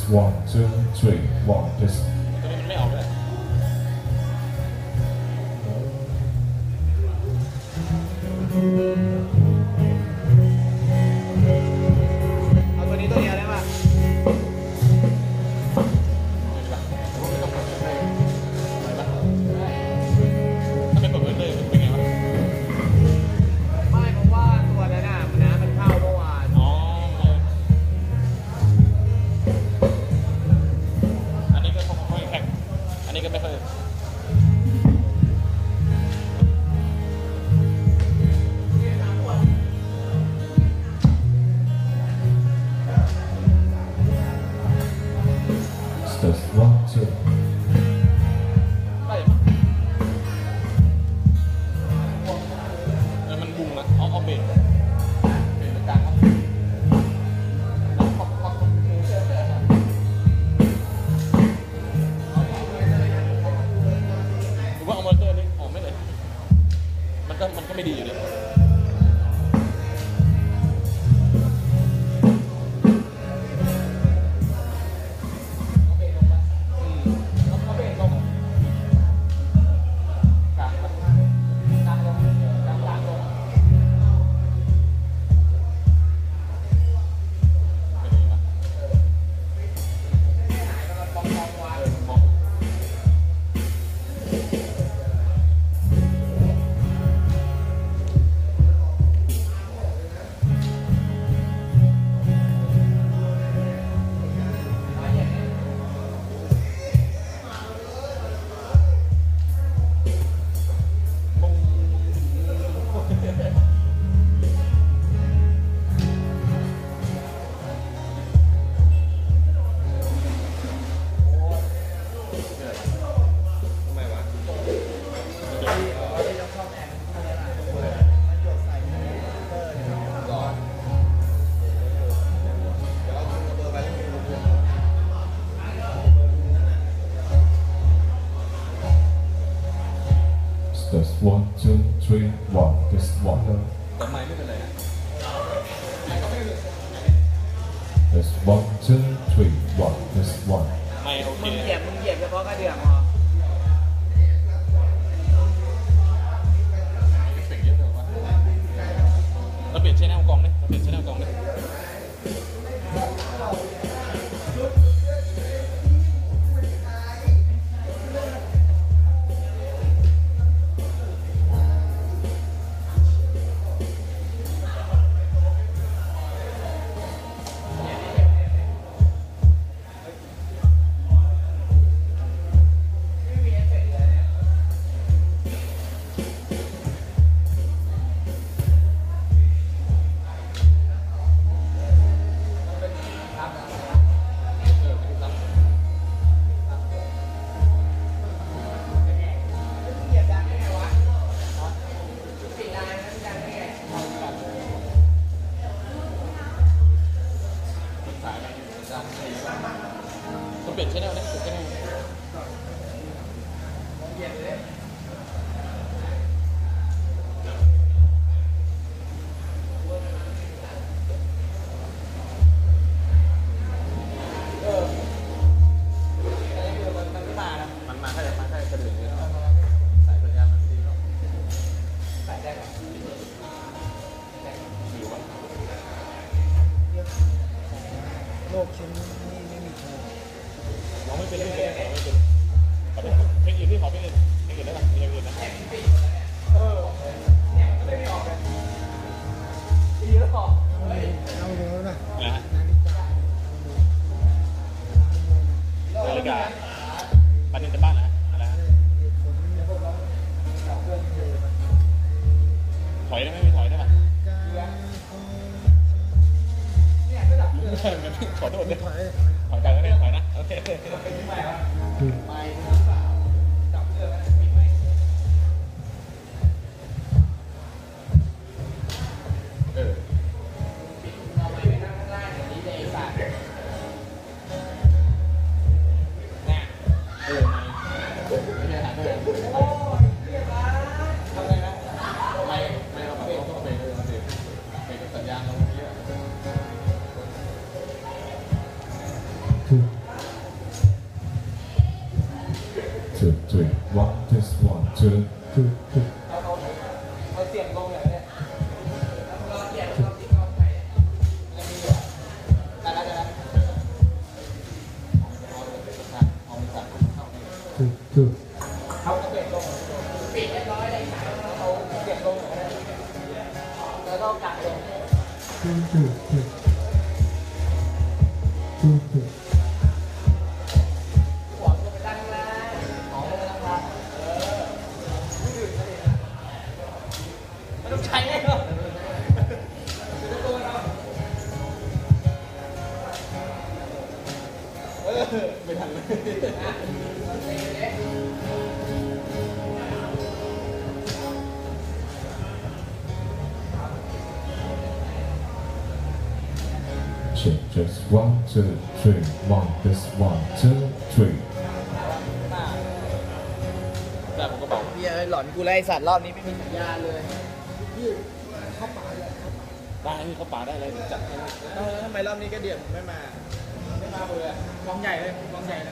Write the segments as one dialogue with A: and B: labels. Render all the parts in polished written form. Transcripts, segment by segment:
A: one two three one test
B: ตัวนี้มันไม่ออกเลยเอาตัวนี้ตัวเดียวได้ป่ะถ้าเป็นแบบนี้เลยเป็นไงวะไม่เพราะว่าตัวนั้นน่ะมันเข้าเมื่อวานอ๋ออันนี้ก็ค่อยแข็งอันนี้ก็ไม่ค่อย
A: test one two
B: มันบุ้งนะเอาเบรกเป็นกลางครับหรือว่าเอามอเตอร์นี้ออกไม่เลยมันก็ไม่ดีอยู่ดี
A: test one two three one test one
B: แต่ไม่เป็นไรนะ
A: test one two three one test one
B: ไม่โอเค
C: มึงเหยียบเฉพาะกระเดื่องพอ
B: เราเปลี่ยนช่แนลกองเลยเราเปลี่ยนช่แนลกองเลยเราเปลี่ยนช่แนลนะเปลี่ยนช่แนลมันมาแค่กระดิ่งเลยสายสัญญาณมันดีเนาะสายได้ไหมดีวะ
C: โลกชิ้นนี้ไม่มีโชว์
B: เราไม่เป็นเทคนิคที่ขอเป็นเทคนิคได้ป่ะมีอย่างอื่นนะเนี่ยมันก็ไม่ออกเลยดีแล้วพอ
C: เอาเยอะนะ
B: นาฬิกาปันนินจะบ้านนะอะไรฮะถอยได้ไหมไม่ถอยได้ป่ะไม่ใช่มันขอโทษด้วยถอยไปแล้วเนี่ยถอยนะโอเคไม่จับเรื่องปิดไหมปิดเราไม่ไปนั่งข้างล่างอย่างนี้เลยสัตว์น่ะไม่ใช่หันเลยโอ้ยเรียบร้อยทำไงนะไม่เราแบบต้องไปเลยสิไปสัญญาณเราเมื่อกี้
A: two, two, two.
B: เอาเสียงลงเลยเนี่ยรอเสียงรอที่กองไทยจะมีอ่ะได้แล้วเอาไปสั่งเข้าไป
A: Two, two.
B: เขาเสียงลงปิดเรียบร้อยเลยเอาเสียงลงเลยแล้วก็กัดลง
A: Two, two, two. Two, two.
B: หัวก็ไปตั้งล่างของก็ไปตั้งล่างไม่ต้องใช้เลยเหรอไม่ทันเลย
A: Check, just 1, 2, 3, 1, this 1, 2, 3.
B: แบบผมก็บอก
C: เฮียหลอนกูไล่สัตว์รอบนี้ไม่มีสัญญาณเลย
B: ได้ให้เขาป่าได้เลยจัดให้
C: แล้วทำไมรอบนี้ก็เดี่ยมไม่มา
B: ไม่มาเลย
C: กองใหญ่เลยกองใหญ่เลย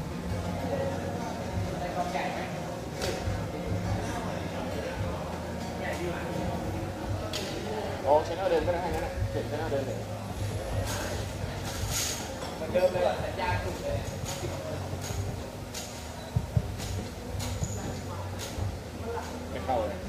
B: ได้กองใหญ่ไหมโอ้ชแนลเดินก็ได้ให้นั่นแหละเห็นชแนลเดินเลย
C: เหมือนเดิมเลยสัญญาณถูกเลย
B: ไม่เข้าเลย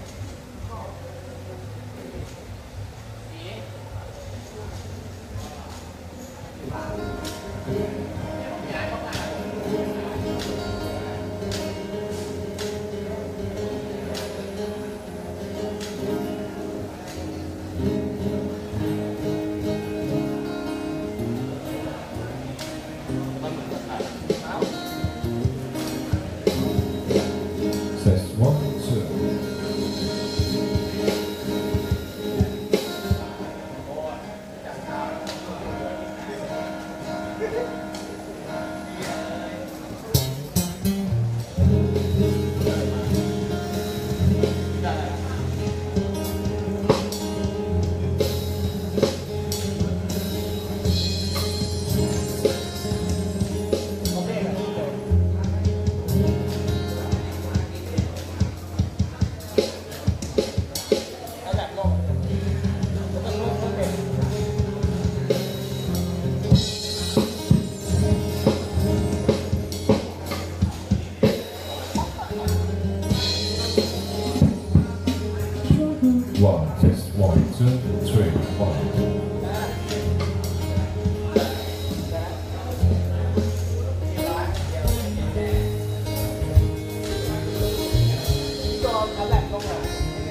B: มันเหมือนกับถ่าย
A: Says 1, 2.
B: แล้วแบบลงแล้วก็ลงเป็น
A: 1, just 1, 2, 3, 1.
B: ก็เอาแบบลงเลย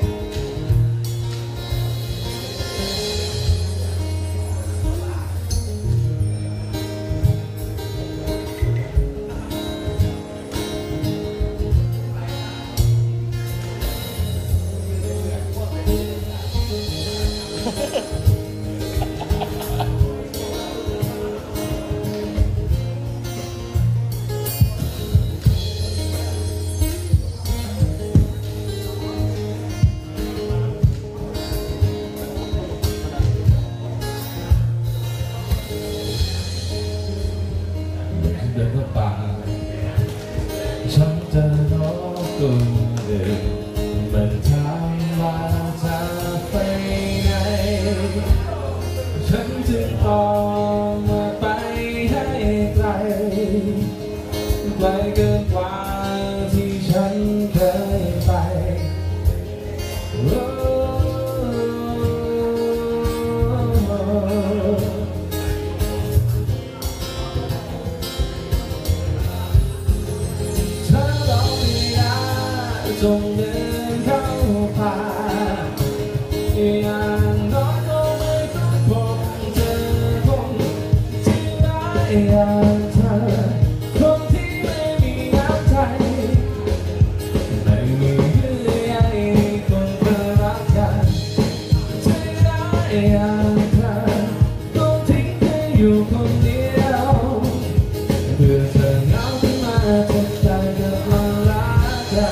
A: เดินเข้าป่าฉันจะร้องตัวเองมันถามว่าจะไปไหนฉันจึงออกมาไปให้ไกลไกลเกินกว่าที่ฉันเคยไปจงเดินเข้าป่าอย่างน้อยก็ไม่ต้องพบเจอคนที่ร้ายอย่างเธอคนที่ไม่มีน้ำใจไม่มีเยื่อใยคนเคยรักกันที่ร้ายอย่างเธอต้องทิ้งเธออยู่คนเดียวเพื่อเธอเหงาขึ้นมาจนใจเกิดมารักกัน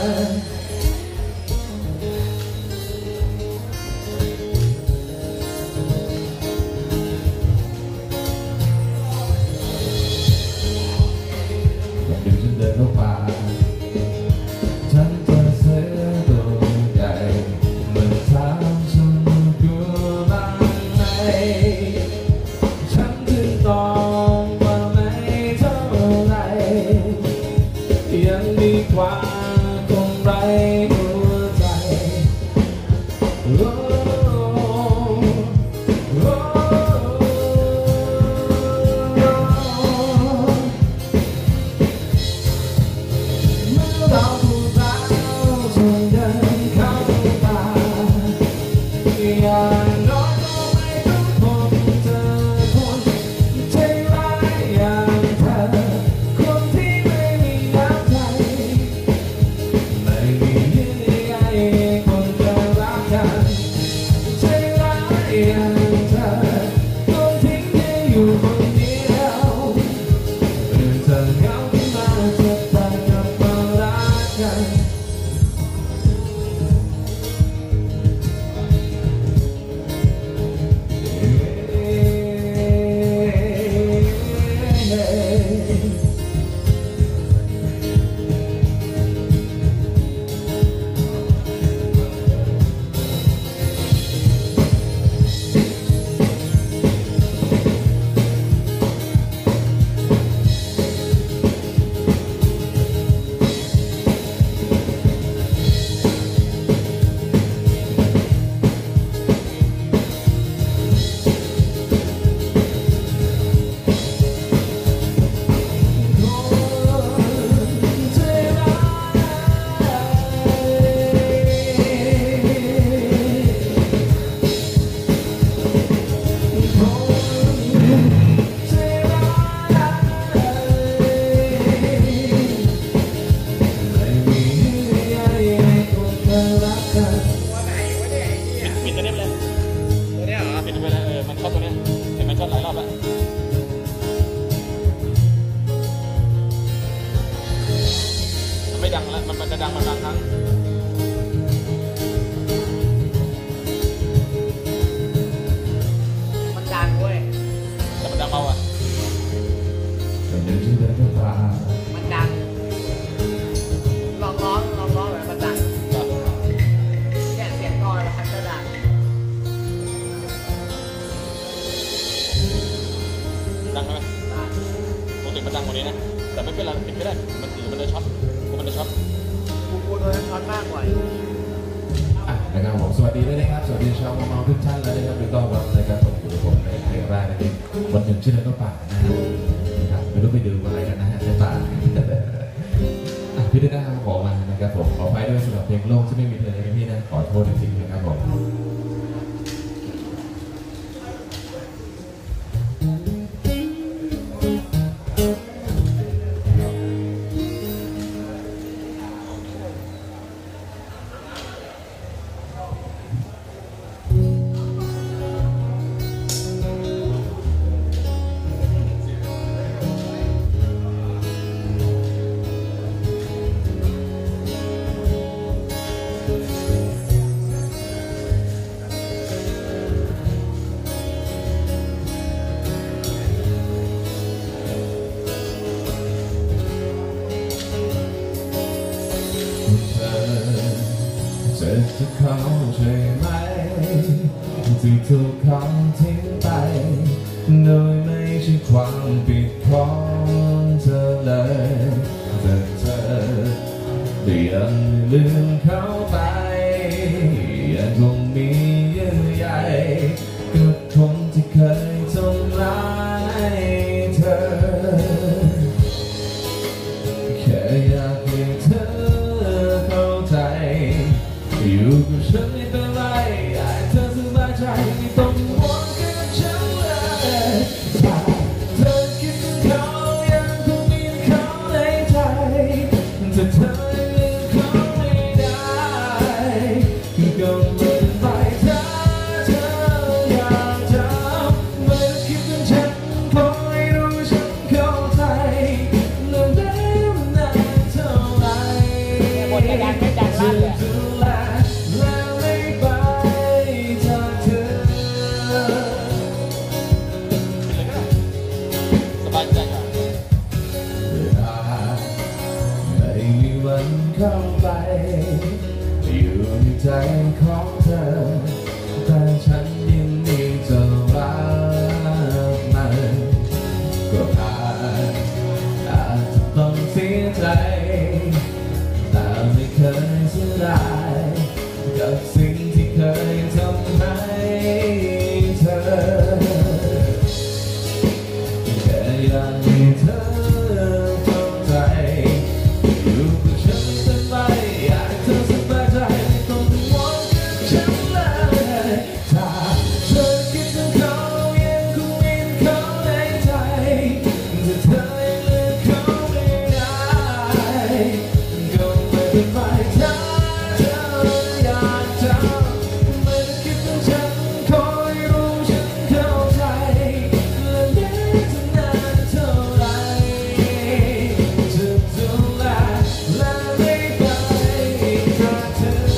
A: เดินเข้าป่าฉันจะเสหรือเปล่า
C: มันดังลองร้องแบบมันดังแค่เสียงกลอนมันก็ดัง
B: ดังไหมปกติมันดังกว่านี้นะแต่ไม่เป็นไรปิดก็ได้มันถือมันจะช็อตมันจะช็อต
C: กูโดนช็อตมากกว่า
A: นะครับผมสวัสดีด้วยนะครับสวัสดีชาวมอทุกท่านแล้วนะครับเป็นต้อนรับในการส่งอยู่กับผมในเพลงแรกนะครับวันหนึ่งชื่อเล่นก็ป่านะครับไม่รู้ไปดูอะไรกันนะฮะในป่าพี่ได้นะครับขอมานะครับผมขอไปด้วยสำหรับเพลงโลกที่ไม่มีเธอเลยนะพี่นะขอโทษจริงๆนะครับผมเธอจะเข้าใจไหมที่ถูกเขาทิ้งไปโดยไม่ใช่ความผิดของเธอเลยแต่เธอได้ยังลืมเขาไปยังคงมีเยื่อใยกับคนที่เคยทำร้ายเธอแค่อยากให้เธอเข้าใจอยู่กับฉันไม่เป็นไรอยากเธอสบายใจไม่ต้องห่วงกับฉันเลยถ้าเธอคิดถึงเขายังคงมีเขาในใจแต่เธอยังลืมเขาไม่ได้ก็ไม่เป็นไรถ้าเธออยากจำไม่ต้องคิดถึงฉันขอให้รู้ฉันเข้าใจนานแล้วนานเท่าไหร่จะดูแลและไม่ไปจากเธอ
B: สบายใจกัน
A: ไม่มีวันเข้าไปอยู่ในใจของเธอแต่ฉันยินดีจะรับมันก็อาจจะต้องเสียใจแต่ไม่เคยเสียดายกับสิ่งที่เคยทำให้เธอแค่อยากให้เธอเข้าใจอยู่กับฉันเป็นไปอยากให้เธอสบายใจไม่ต้องห่วงกับฉันเลยถ้าเธอคิดถึงเขายังคงมีเขาในใจแต่เธอยังลืมเขาไม่ได้ก็ไม่เป็นไรถ้าเธออยากจำไม่ต้องคิดถึงฉันขอให้รู้ฉันเข้าใจและแม้จะนานเท่าไหร่จะดูแลและไม่ไปจากเธอ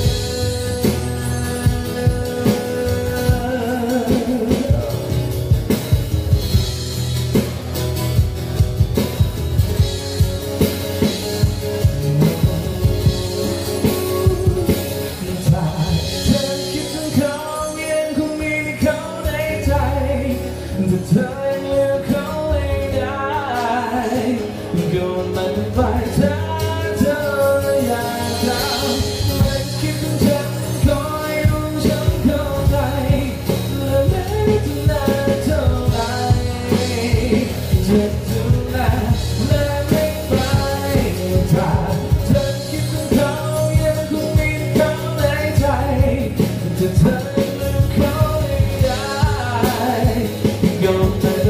A: ถ้าเธอคิดถึงเขายังคงมีเขาในใจแต่เธอยังลืมเขาไม่ได้ก็ไม่เป็นไรถ้าเธออยากจำไม่คิดถึงฉันขอให้รู้ฉันเข้าใจและแม้จะนานเท่าไหร่จะดูแลและไม่ไปถ้าเธอคิดถึงเขายังคงมีเขาในใจแต่เธอยังลืมเขาไม่ได้ก็ไม่เป็น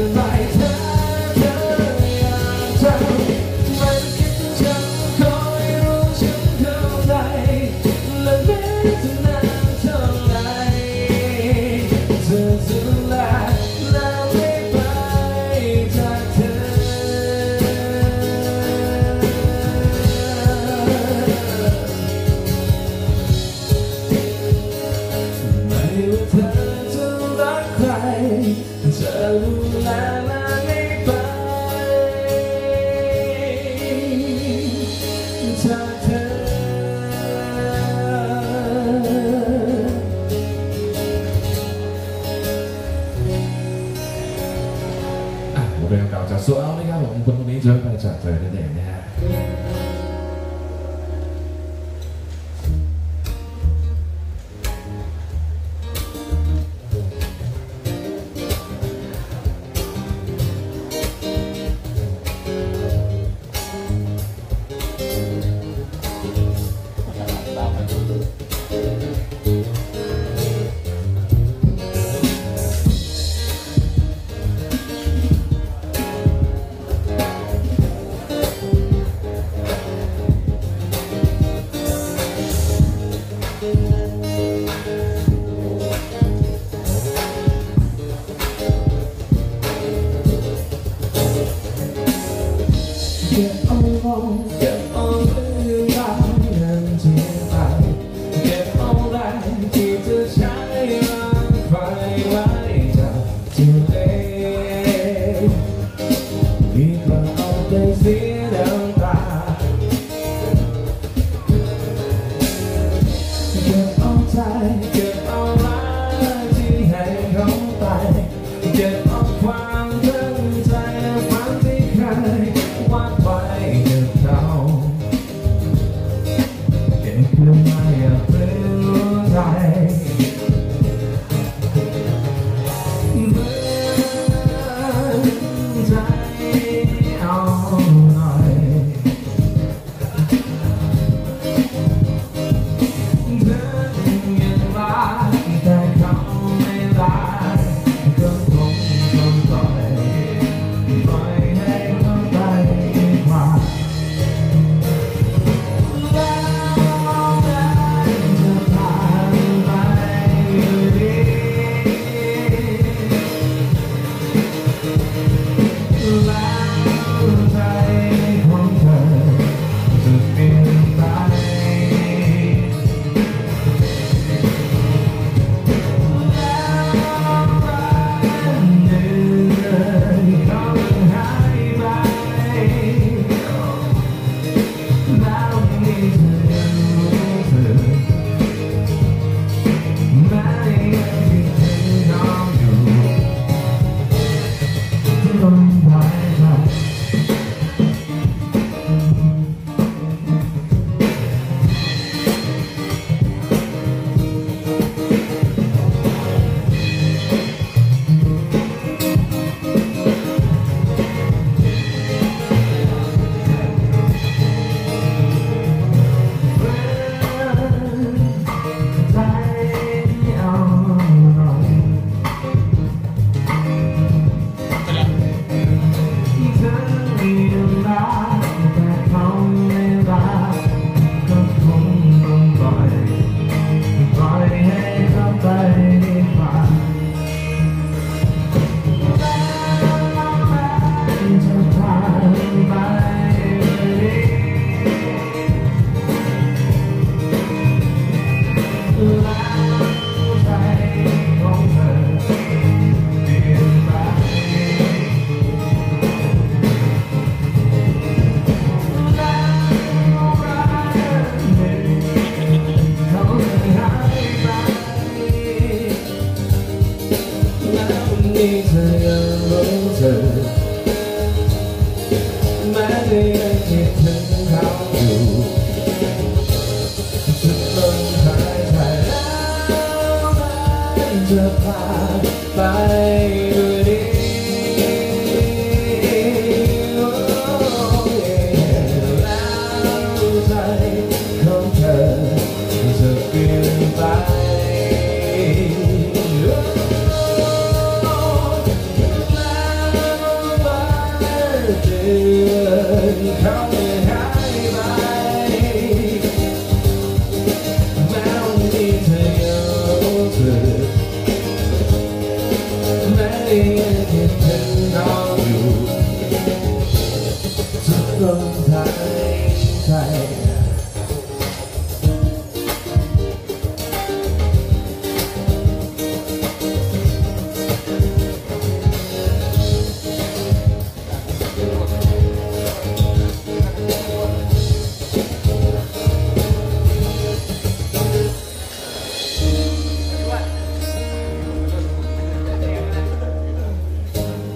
A: เพลงเก่าจากโซเอานะครับผมคนนี้จะไปจากเธอได้เองนะฮะเก็บเอาลงเก็บเอาเรื่องราวนั้นที่ไปเก็บเอาแรงที่จะใช้รักใครไว้จากที่เลวดีกว่าเอาไปเสียน้ำตาเก็บเอาใจเก็บเอารักที่ให้เขาไปเก็บเอาความตั้งใจฝันที่เคยวาดไว้กับเขาเก็บเพื่อไม่อยากเปลี่ยนใจเบื่อใจเอาหน่อยเดินยังรักแต่เขาไม่รักก็คงต้องปล่อยให้เขาไปดีกว่าแล้วจะผ่านไปอยู่ดีแล้วใจของเธอจะเปลี่ยนไปเธอยังรู้เธอแม้จะยังคิดถึงเขาอยู่สุดลมหายใจแล้วมันจะผ่านไปด้วยดีแล้วใจของเธอจะเปลี่ยนไปเขาไม่หายไปแม้วันนี้เธอยังรู้สึกแม้ยังคิดถึงเขาอยู่ทุกลมหายใจ
C: เ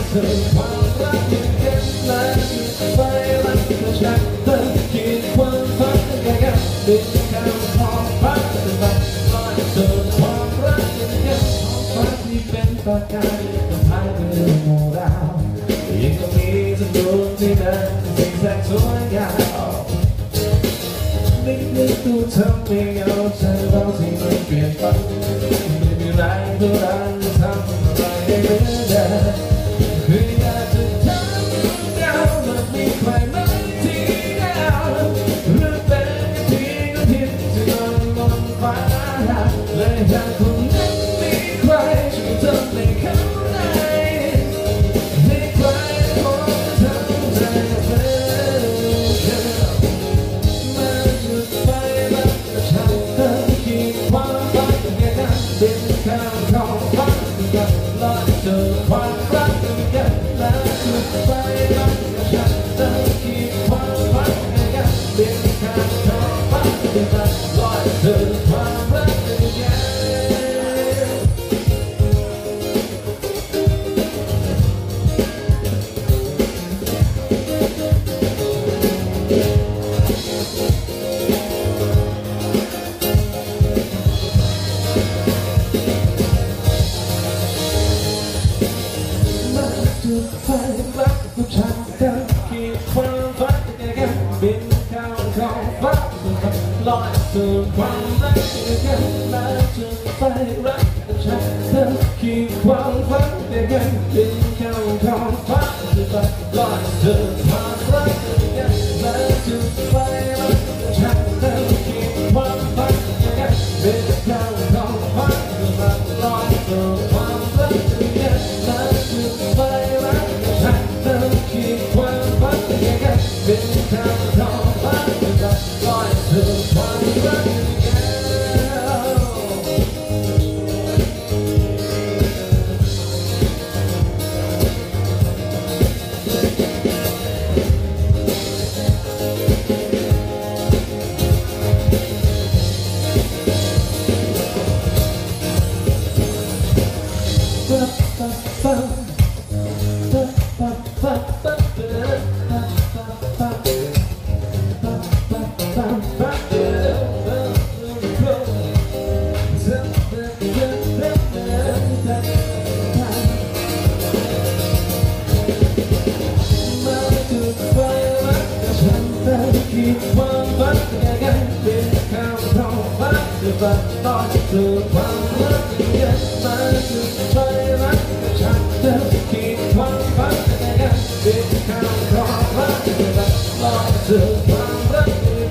A: เธอความรักยังเก็บและจุดไฟรักเธอชักเธอคิดความฝันแก่กันดึงข้ามขอบฟ้าเธอแบบลอยเธอความรักยังเก็บของฟ้าที่เป็นปากกาต้องพายไปเรื่องโมดาวยังต้องมีสักดวงที่เดินสิ่งแสงสวยงามนึกดูเธอไม่เอาใจเราที่ไม่เปลี่ยนไปไม่มีแรงเท่านั้นทำอะไรให้เหมือนเดิมคืออยากจะทำดาวแบบมีใครไหมที่ดาวหรือเป็นเพียงอาทิตย์ที่ลอยบนฟ้าและหากคนนั้นมีใครช่วยเธอในข้างในให้ใครพอจะทำใจเป็นมาจุดไฟรักและฉันเธอคิดความฝันแก่กันเป็นข้าวของฝันกันลอยเจอความรักกันและจุดไฟรักและฉันเธอคิดความฝันแก่กันเป็นข้าวของฝันกันลอยเจอความรักกันจุดไฟรักผู้ชายกันคิดความฝันแก่กันบินเข้าของฟ้าลอยสู่ความรักกันและจุดไฟรักผู้ชายกันคิดความฝันแก่กันบินเข้าของฟ้าลอยสู่ความรักกันและจุดไฟรักผู้ชายกันคิดความฝันแก่กันบินเข้าของฟ้าลอยสู่ความรักกันและจุดไฟฉันเธอคิดความฝันแก่กันเป็นคำตอบฝันจะลอยสู่ความรักความฝันแก่กันเป็นคำตอบฝันจะลอยสู่ความรักกันมาจุดไฟรักฉันเธอคิดความฝันแก่กันเป็นคำตอบฝันจะลอยสู่ความรักกัน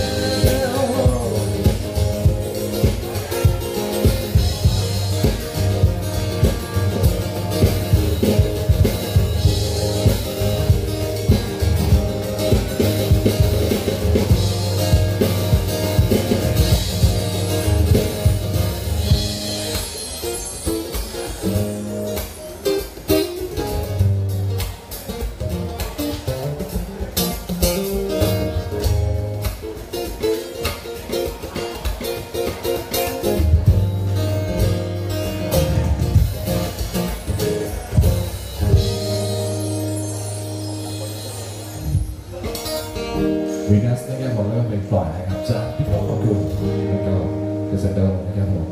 A: วีนัสนะครับผมแล้วก็เป็นฝ่ายนะครับจากพี่ผมก็คือแล้วก็เดซเดอร์นะครับผม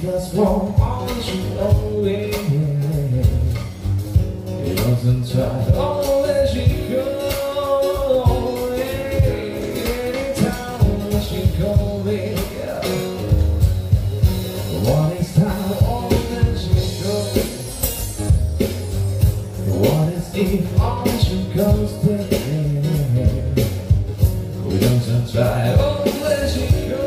A: just won't want you away. He doesn't try to let you go. Anytime she go away. What is time? All that she goes. What is if all she goes to? We don't try. Oh, let she go.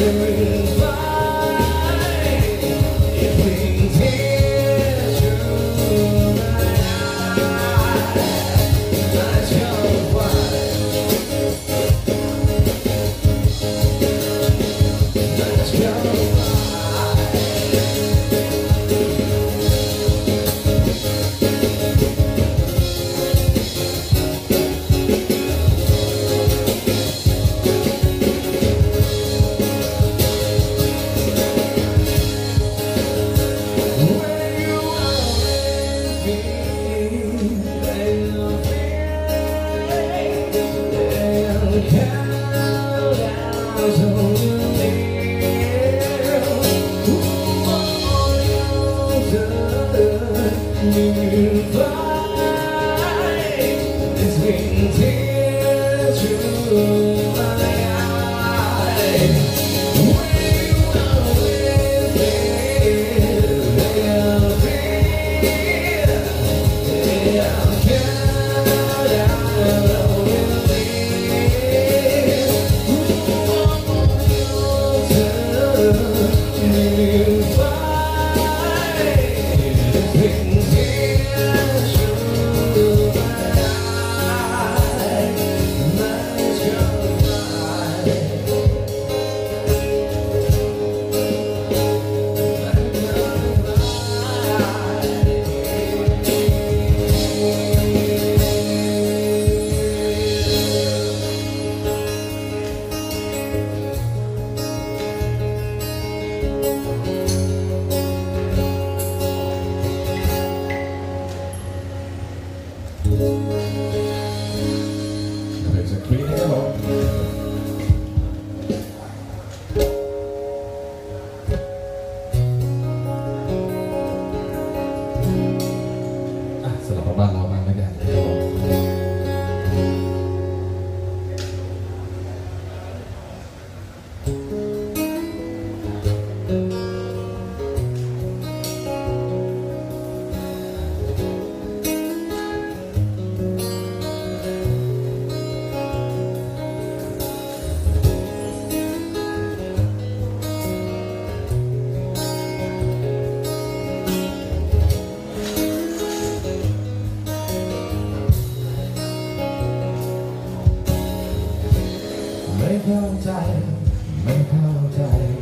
A: เข้าใจไม่เข้าใจ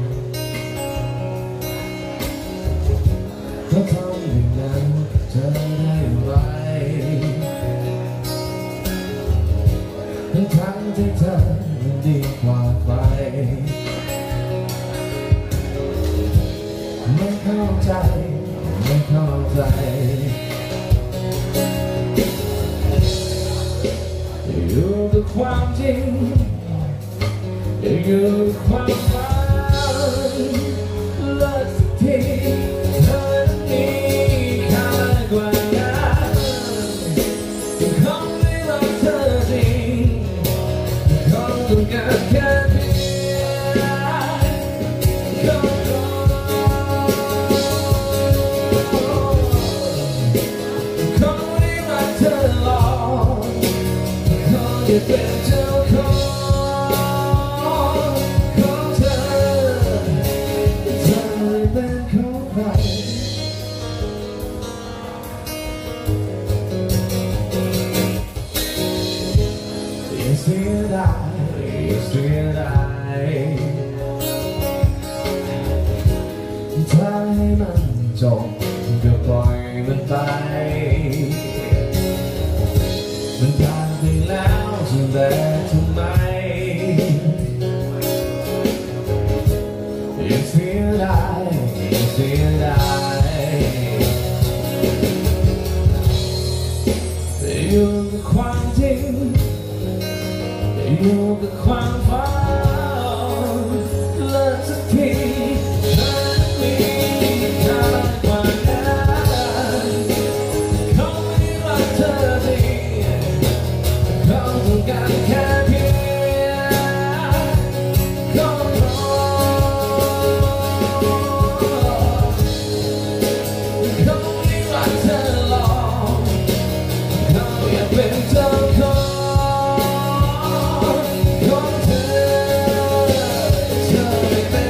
A: ถ้าทำอย่างนั้นจะได้ไรทั้งที่เธอดีกว่าใครไม่เข้าใจไม่เข้าใจอยู่กับความจริงอยู่กับความฝันเลิกสักทีเธอนี้ค่ากว่านั้นคงไม่รักเธอจริงคงต้องการแค่เพียงคงไม่รักเธอหรอกคงจะเป็นเจ้าของเสียดายถ้าให้มันจบก็ปล่อยมันไปมันผ่านไปแล้วจะแบกทำไมอย่าเสียดายอยู่กับความจริงอยู่กับความฝันเลิกสักทีฉันมีค่ากว่านั้นเขาไม่รักเธอจริงเขาต้องการแค่เพียงเขารอเขาไม่รักเธอหรอกเขาอยากเป็นเจ้าของเธอไม่เป็น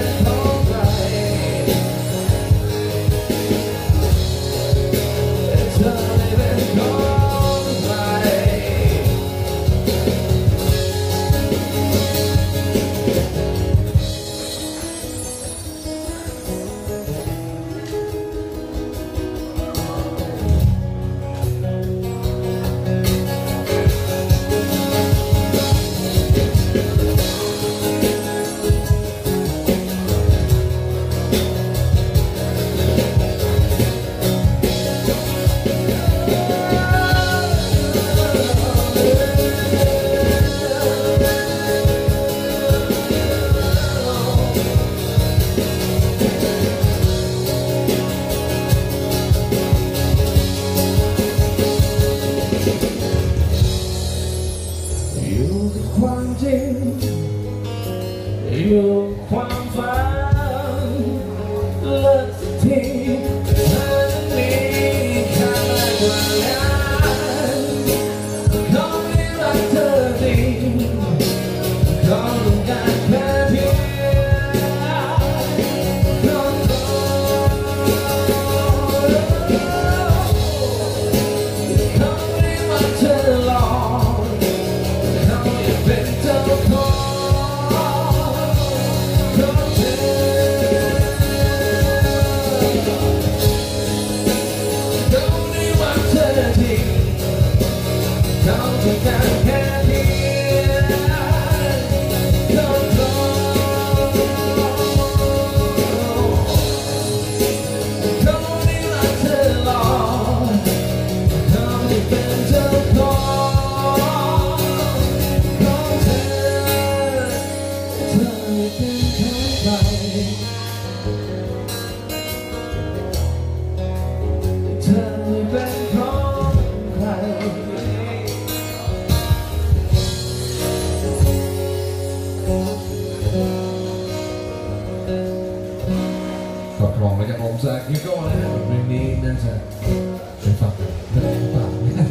A: เลิกสักทีฉันมีค่ากว่านั้นขอให้รักเธอดีขอต้องการแค่เพียงขอให้รักเธอลองขอให้เป็นเจ้าของเขาต้องการแค่เพียงเขาไม่รักเธอหรอกเขาไม่เป็นเจ้าของของเธอไม่เป็นของใครเธอไม่เป็นของใครก็พร้อมไปจากผมจากฮิโก้แล้วเพลงนี้น่าจะเป็นฟังได้หรือเปล่า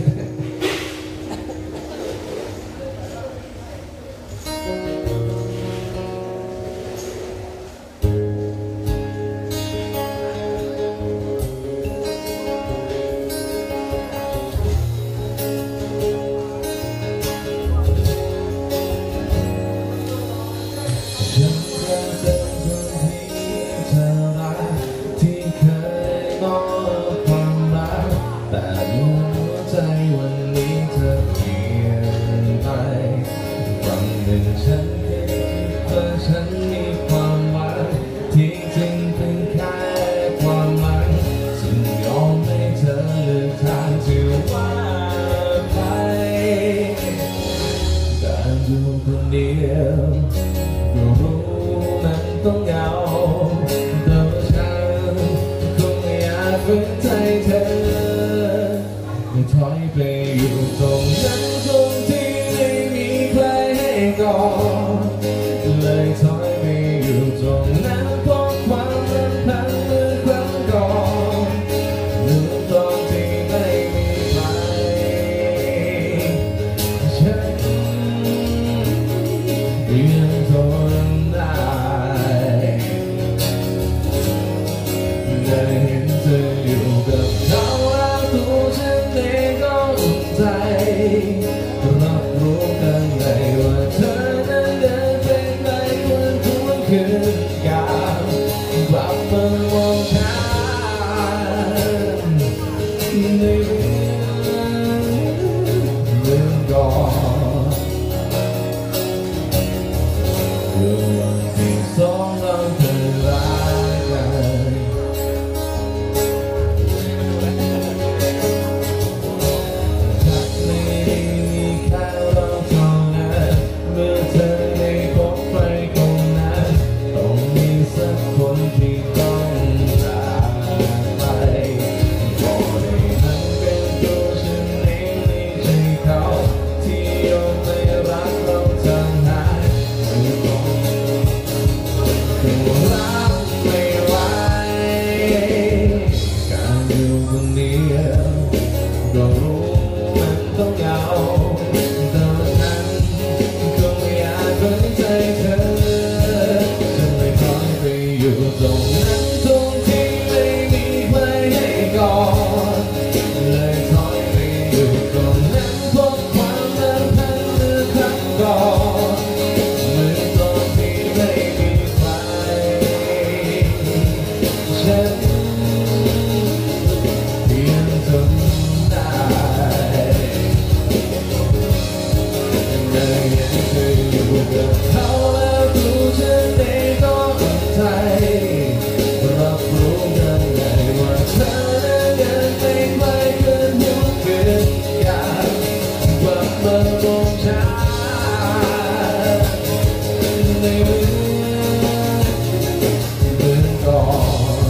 A: ฉันคิดว่าฉันมีความหวังที่จริงเป็นแค่ความหวังจึงยอมให้เธอเลือกทางที่ว่าไปการอยู่คนเดียวก็รู้มันต้องเหงาแต่ว่าฉันคงไม่อยากฝืนใจเธอไม่ถอยไปอยู่ตรงนั้นตรงที่ไม่มีใครให้กอดเลยถอยไปอยู่ตรงนั้นเพราะความรำพันเมื่อครั้งก่อนเมื่อตอนที่ไม่มีใครฉันยังทนได้ได้เห็นเธออยู่กับเขาแล้วตัวฉันเองก็อุ่นใจรับรู้กันเลยว่าเธอนั้นเดินเป็นไปวันทุกคืนยาวกลับมามองฉันในเรื่องก่อนเรื่องวันที่สองเราเคยรักกันคนที่ต้องจากไปบอกได้มันเป็นตัวฉันเองไม่ใช่เขาที่ยอมไม่รักเราทางหายไม่บอกตัวรับไม่ไหวการอยู่คนเดียวก็รู้มันต้องเหงาแต่ว่าฉันก็ไม่อยากฝืนใจเธอฉันไม่ถอยไปอยู่ตรงนั้นตรงที่ไม่มีใครให้กอดเลยถอยไปอยู่ตรงนั้นเพราะความรำพันเมื่อครั้งก่อนเมื่อตอนที่ไม่มีใครฉันเพียงทนได้ได้เห็นเธออยู่กับเขาแล้วตัวฉันเองก็อุ่นใจรับรู้กันเลยว่าเธอนั้นยังไม่ไกลเกินยุคเกินยามกลับมามองฉันในเรื่องก่อน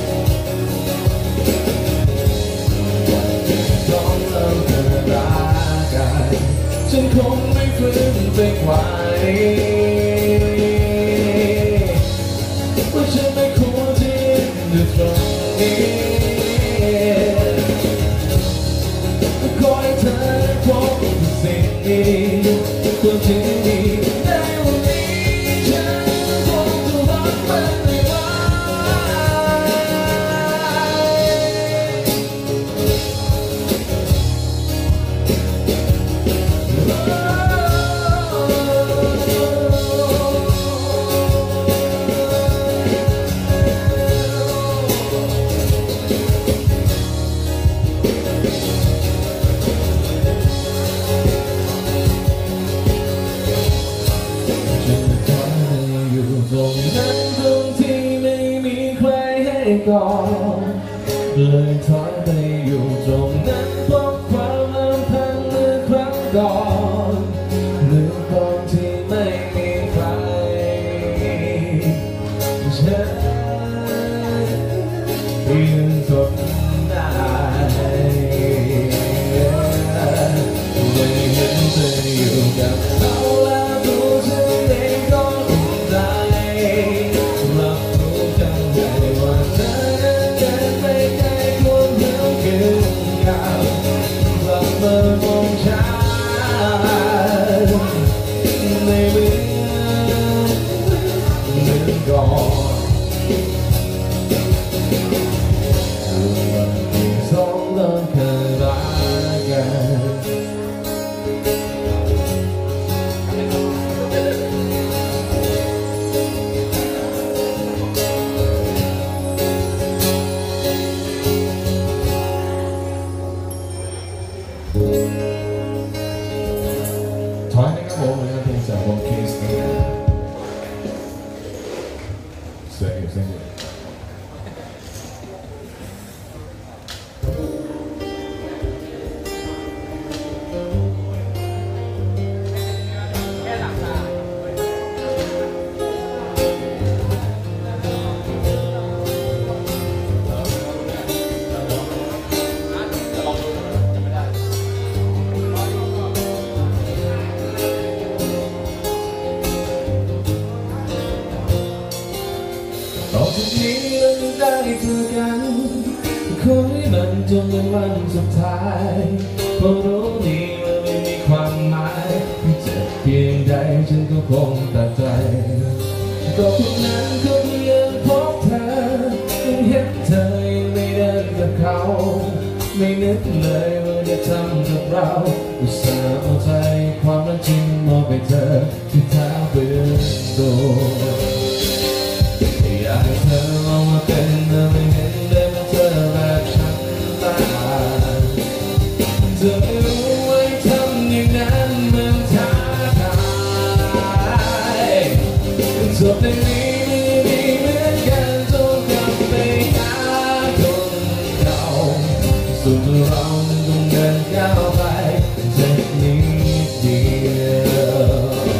A: วันที่สองเราเคยรักกันฉันคงไม่ฟื้นไปไหวว่าฉันก่อนเลยถอยไปอยู่ตรงนั้นเพราะความลำพังเมื่อครั้งก่อนเมื่อตอนที่ไม่มีใครฉันยังทนได้ได้เห็นเธออยู่กับเขาแล้วตัวฉันเองก็อุ่นใจรับรู้กันได้ว่าเธอนั้นเดินไปไกลคนเดียวเกินกันกลับมามองฉันไม่เหมือนก่อนสองเราเคยรักกันถอยนะครับผมเพลงจากวงคิสนะครับเสียงอยู่เสียงอยู่
C: แค่หลับตา
A: ต่อจากนี้เราจะได้เจอกันขอให้มันจงเป็นวันสุดท้ายเพราะรู้ดีว่าไม่มีความหมายเจ็บเพียงใดฉันก็คงตัดใจก็พวกนั้นก็ยังพบเธอยังเห็นเธอยังไม่เดินกับเขาไม่นึกเลยว่าจะทำกับเราอุตส่าห์เอาใจความรักจริงมอบให้เธอที่เท้าเบื้องตัวอยากให้เธอลองมาเป็นไม่เห็นได้ว่าเธอแบบฉันบ้างเธอไม่รู้ว่าทำอย่างนั้นมันท้าทายจบในนี้ไม่มีเหมือนกันจนกลับไปหาคนเก่าสุดเราต้องเดินก้าวไปจากนี้เดียว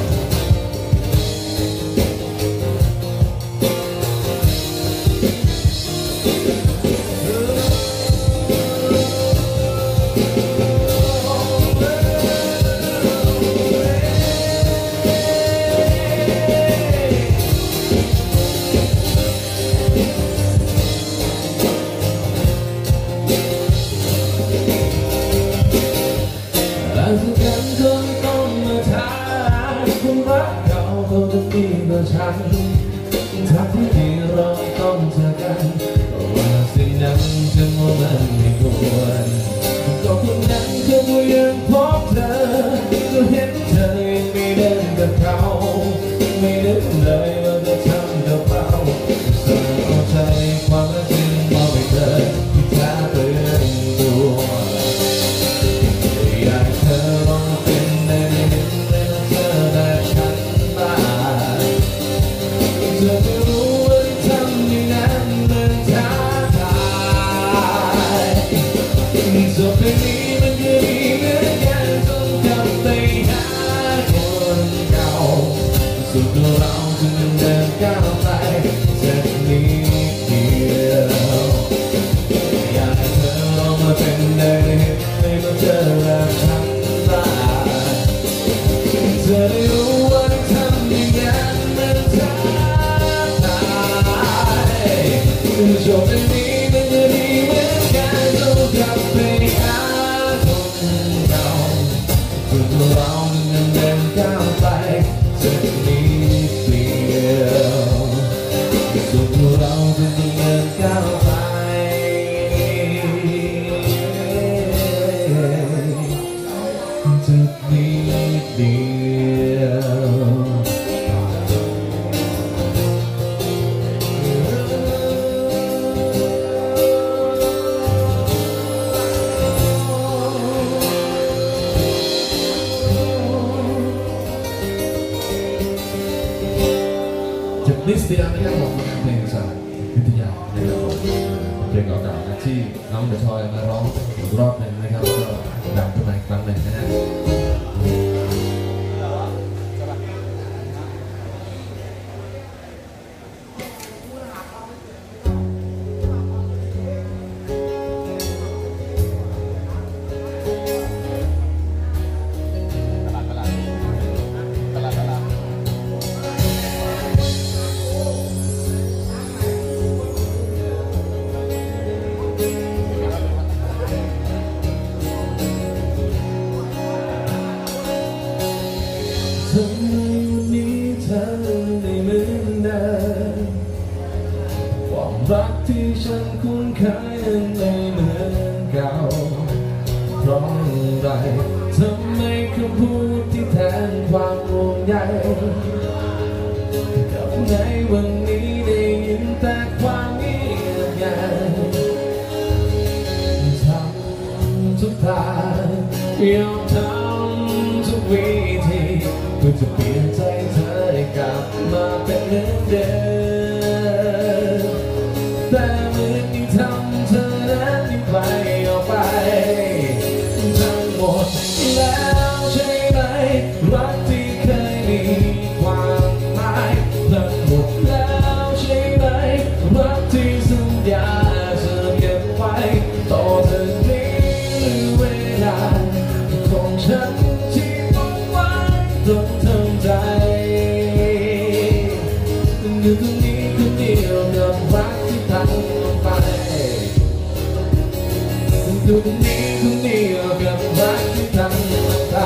A: อาจจะกันคนต้องมาถามคนรักเก่าเขาจะดีกว่าฉันถ้าที่ดีเราต้องเจอกันว่าสิ่งนั้นจะว่ามันไม่ควรก็คนนั้นเขายังพบเธอก็เห็นเธอยังไม่เดินกับเขาไม่นึกเลยว่าจะทำกับเราเสนอใจความรักจริงมอบให้เธอที่แท้เปลี่ยนตัวอยากเธอลองเป็นในเห็นในเธอแบบฉันบ้างเธอไม่รู้ว่าทำอย่างนั้นมันท้าทายจบเพลงนี้มันก็ดีเหมือนกันจนกลับไปหาคนเก่าสุดเราจึงเดินก้าวไปจากนี้เดียวอยากให้เธอลองมาเป็นในเห็นในเธอแบบฉันบ้างเธอได้รู้ว่าทำอย่างนั้นมันท้าทายจบเพลงนี้มันก็ดีเหมือนกันจนกลับไปหาคนเก่าสุดเราจึงเดินก้าวไปจากนี้เดียวสุดเราจึงเดินก้าวไปจากนี้เดียวจากนิสเดียนะครับผมเพลงจากวิทยาองเดอะทอยมาร้องอีกรอบหนึ่งนะครับก็ดังขึ้นมาอีกครั้งหนึ่งนะฮะทำไมวันนี้เธอไม่เหมือนเดิมความรักที่ฉันคุ้นเคยยังไม่เหมือนเก่าเพราะอะไรทำไมคำพูดที่แทนความห่วงใยกับในวันนี้ได้ยินแต่ความเงียบงันทำทุกทางยอมทำทุกวิธีเพื่อจะเปลี่ยนใจเธอให้กลับมาเป็นเหมือนเดิมแต่เหมือนที่ทำเธอนั้นยังไกลออกไปทั้งหมดแล้วใช่ไหมรักที่เคยมีความหมายทั้งหมดแล้วใช่ไหมรักที่สัญญาจะเก็บไว้ต่อจากนี้เวลาของฉันที่ต้องไว้ต้องทำใจอยู่ตรงนี้คนเดียวกับรักที่ทำลงไปอยู่ตรงนี้คนเดียวกับรักที่ทำลงไป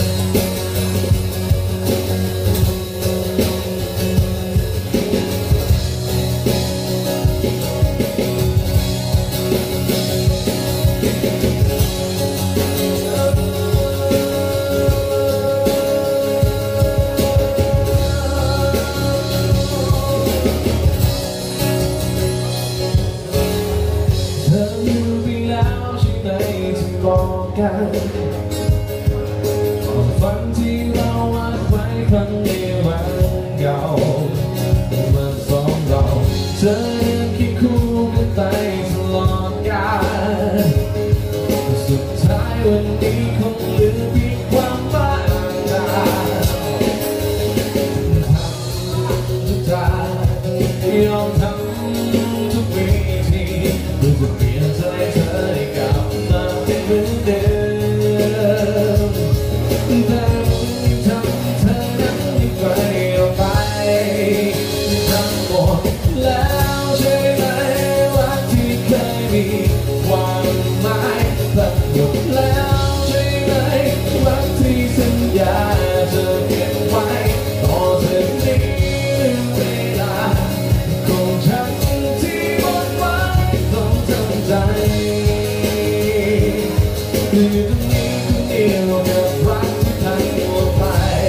A: เธออยู่ไปแล้วใช่ไหมที่บอกกันความฝันที่เราวาดไว้ครั้งนี้มันเก่ามันสองเราเธอเดินเคียงคู่กันไปตลอดกาลสุดท้ายวันนี้คงเหลือเพียงความบ้าตาทำทุกทางยอมทำทุกวิธีเพื่อจะเปลี่ยนใจเธอให้กลับมาเป็นเหมือนเดิมแต่ที่ทำเธอนั้นยังไกลออกไปทั้งหมดแล้วใช่ไหมรักที่เคยมีความหมายทั้งหมดแล้วใช่ไหมรักที่สัญญาจะเก็บไว้ต่อจากนี้เวลาของฉันที่หมดไว้ต้องทำใจอยู่ตรงนี้คนเดียวกับรักที่ทั้งหมดไป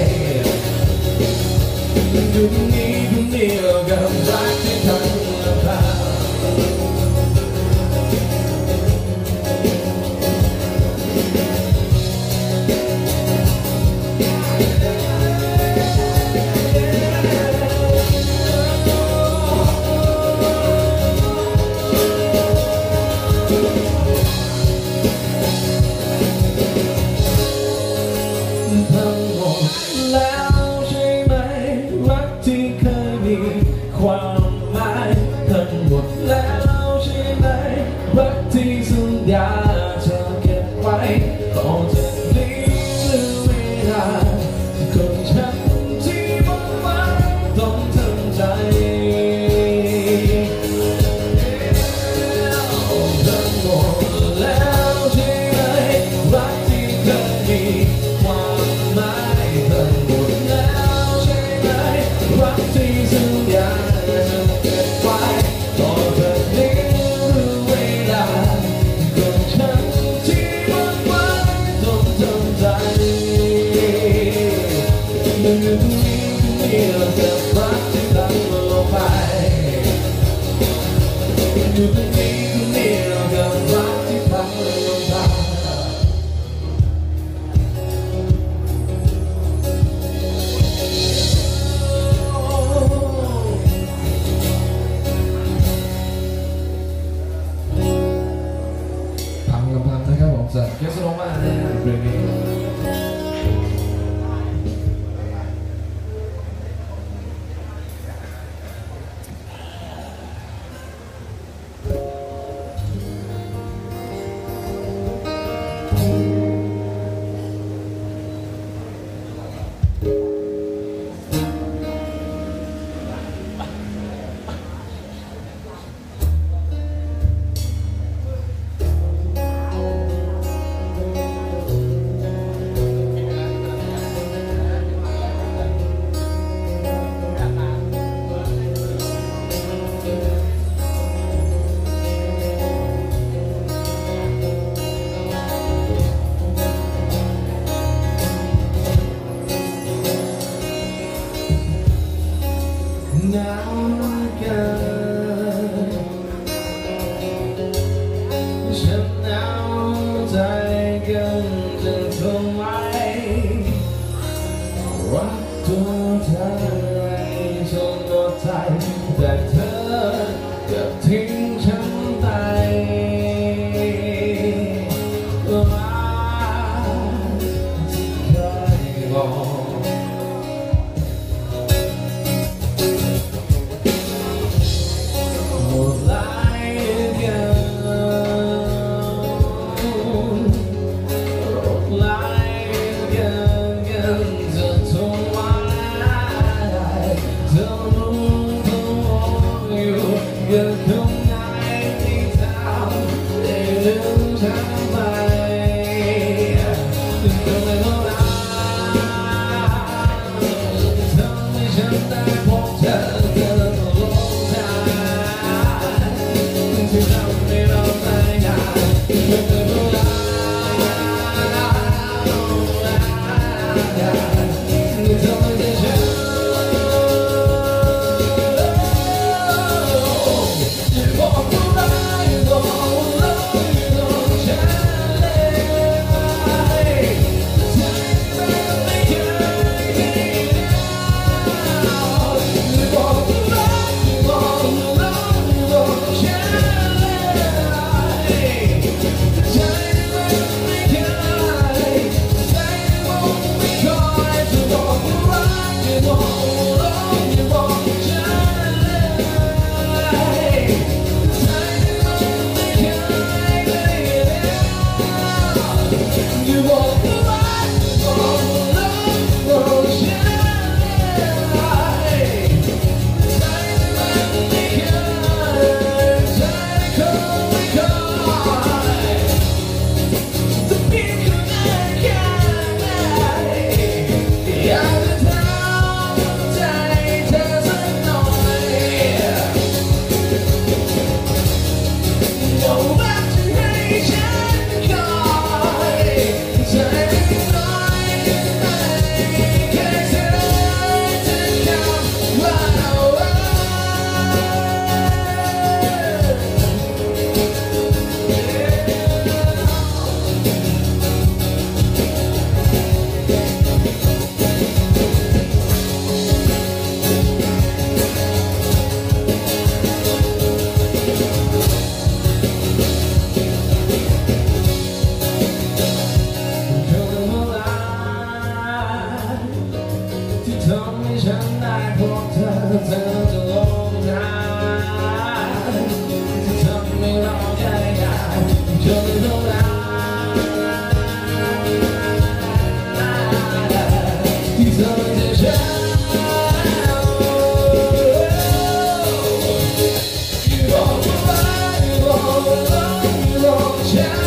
A: อยู่ตรงนี้คนเดียวกับรักที่ทั้งหมดไปทั้งหมดแล้วใช่ไหมรักที่เคยมีความหมายทั้งหมดแล้วใช่ไหมรักที่สัญญาจะเก็บไว้ต่อจากนี้เวลาของฉันที่หมดไว้ต้องทำใจทั้งหมดแล้วใช่ไหมรักที่เคยมีความหมายทั้งหมดแล้วใช่ไหมรักที่สัญญาจะเก็บไว้ต่อจากนี้เวลาของฉันที่หมดไว้ต้องทำใจอยู่ตรงนี้คนเดียวกับรักที่ทำลงไปอยู่ตรงนี้คนเดียวกับรักที่ทำลงไป
C: เ
A: ทิ้งฉันไปรักที่เคยบอกโหดร้ายเกินโหดร้ายเกินจะทนไว้เธอรู้ตัวอยู่ยังคงไงที่ทำได้ลืมฉันไปทำไมเท่านั้นทำให้ฉันได้พบเธอตลอดทางที่ทำให้เราได้งานทำไมเท่านั้นทำให้ฉันบอกว่ารักบอกรักบอกฉันเลยใจมันไม่เคยบอกรักบอกรักบอกฉันเลยใจมันไม่เคยใจมันไม่คอยจะบอกรักบอกรักบอกฉันเลยYou want the right, oh, love, oh,ที่ทำให้ฉันได้พบเธอจะลงทางที่ทำให้เราได้งานจนเท่านั้นที่เธอจะฉันบอกว่าบอกฉัน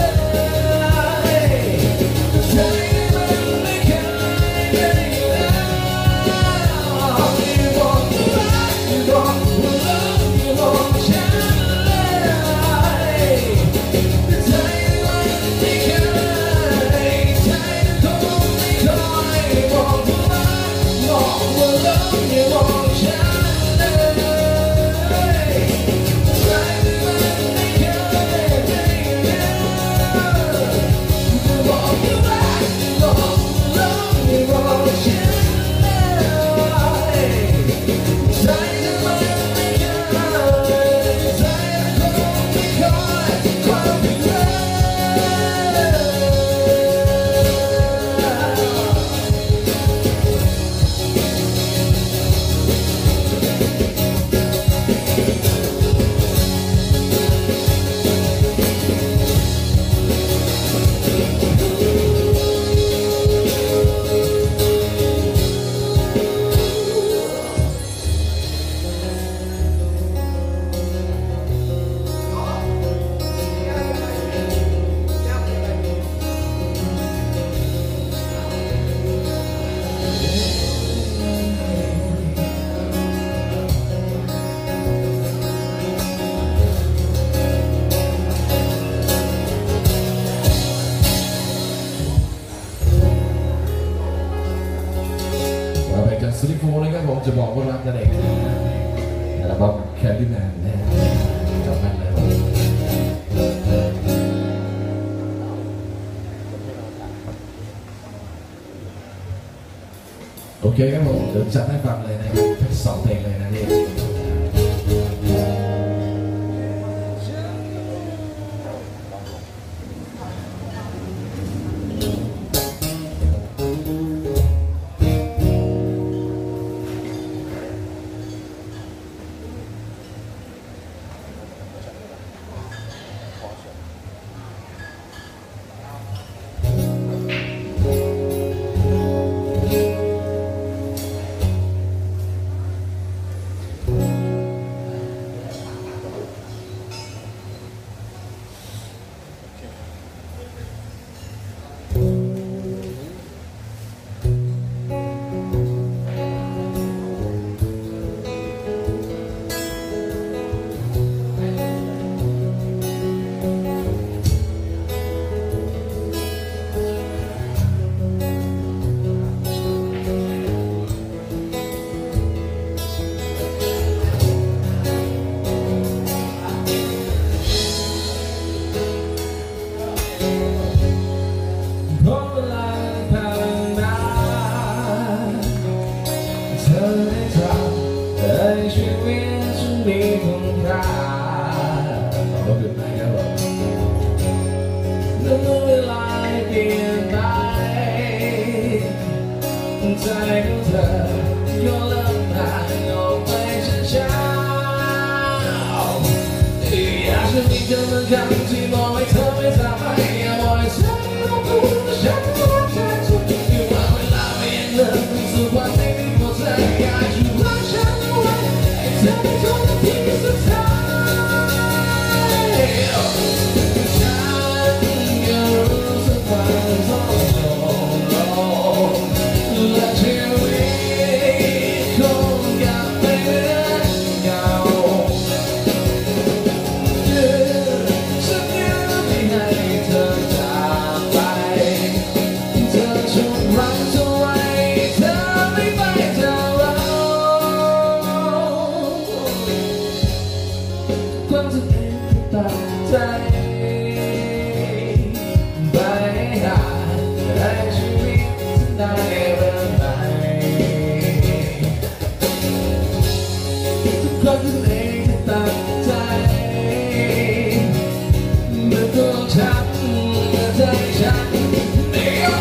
A: สลิปโฟนะครับผมจะบอกว่ารักกันเองแล้วก็แคดดี้แมนนะจำแม่นเลยโอเคครับผมเดี๋ยวจัดให้ฟังเลยนะครับทั้ง2 เพลงเลยนะนี่คุณค่าต้องรู้จุดไหนครับผมเมื่อเวลาเปลี่ยนไปใจของเธอก็เริ่มห่างออกไปช้าๆอยากจะมีคำที่บอกให้เธอไม่ทำให้อยากบอกให้เธอรับรู้ว่าฉันรักเธอทุกที่ว่าเวลาเปลี่ยนเลยสุดวันที่มีพวกเธออยากจะรักฉันเอาไว้ให้เธอเป็นคนที่สุดท้ายฉันก็รู้สึกว่าต้องโล่งและชีวิตคงกลับไม่เหมือนเก่าฉันยังไม่ให้เธอจากไปเธอช่วยรักเธอไว้เธอไม่ไปจากเราความสุขเองตัดใจไปหาให้ชีวิตได้เริ่มใหม่ความสุขเองตัดใจเมื่อตัวฉันใจฉันไม่เอา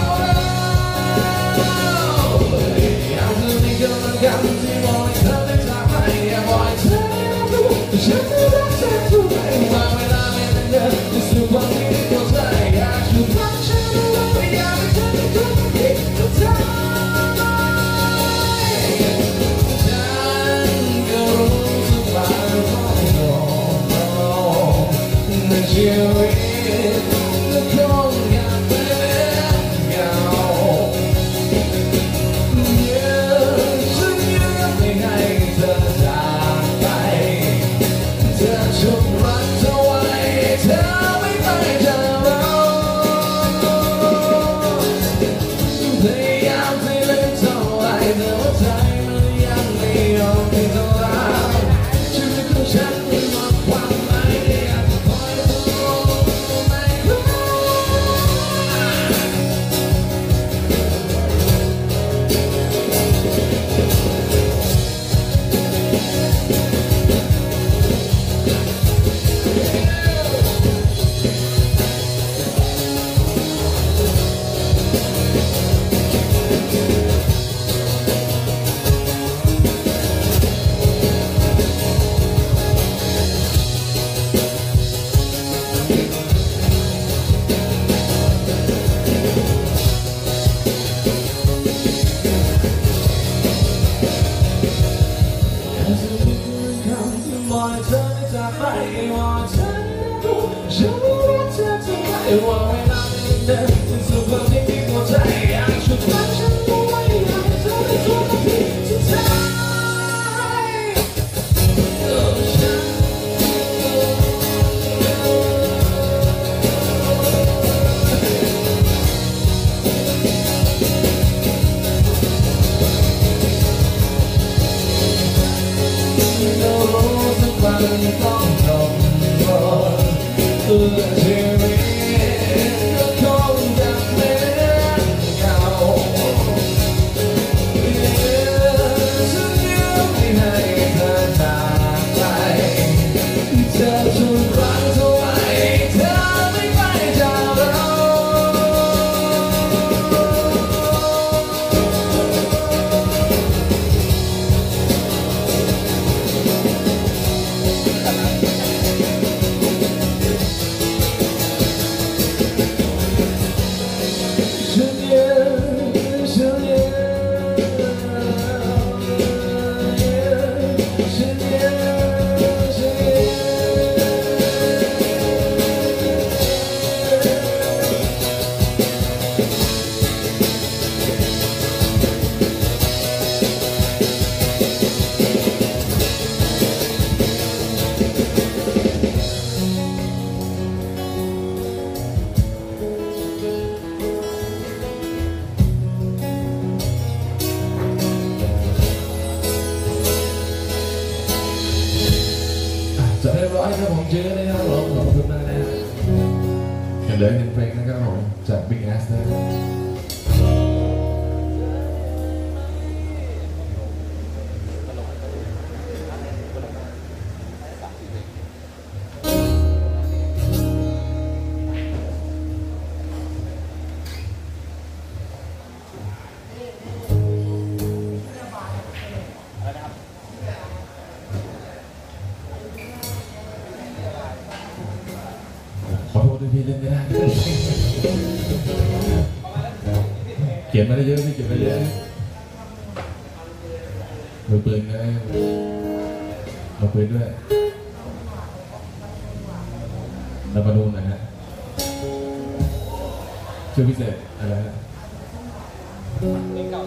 A: แล้วอยากจะมีกำลังใจที่บอกให้เธอได้จากไปอยากบอกให้เธอได้รู้ว่าฉันรักเธอทุกวันว่าเวลาไม่นานเดินจะสู่ความที่มีตัวเธออยากจะรักฉันเอาไว้อยากให้เธอเป็นคนที่สุดท้ายฉันก็รู้สึกว่าต้องโล่งในชีวิตก็คงอยากเป็นเก่าฉันยังไม่ให้เธอจากไปเธอช่วยรักเธอไว้เธอไม่ไปจากเราพยายามที่เล่นเท่าไรแต่ว่าใจมันยังไม่ยอมให้เธอรับชีวิตของฉันไม่หมดความหมายอยากจะคอยเธอไม่รู้ ว่าเธอไม่จากไปว่าเธอรู้ฉันรักเธอทุกวันว่าเวลาไม่เดินถึงสุดความที่มีหัวใจอยากชุดรักฉันเอาไว้อยากให้เธอเป็นคนที่สุดท้ายฉันก็รู้สึกว่าต้องจบลงเพื่อชีวิตก็คงจะเป็นเก่าฉันยังไม่ให้เธอจากไปเธอช่วยรักเธอไว้เธอไม่ไปจากเรา จะเรียบร้อยครับผมเจอเลยครับผมขอบคุณมากนะครับเหลือหนึ่งเพลงนะครับผมจาก Big Ass นะครับษด้วยพี่เล่นไม่ได้เขียนมาได้เยอะพี่เขียนมาเยอะมือปืนนะมือปืนด้วยเรามาดูหน่อยฮะชื่อพิเศษอะไรฮะเพลงเก่า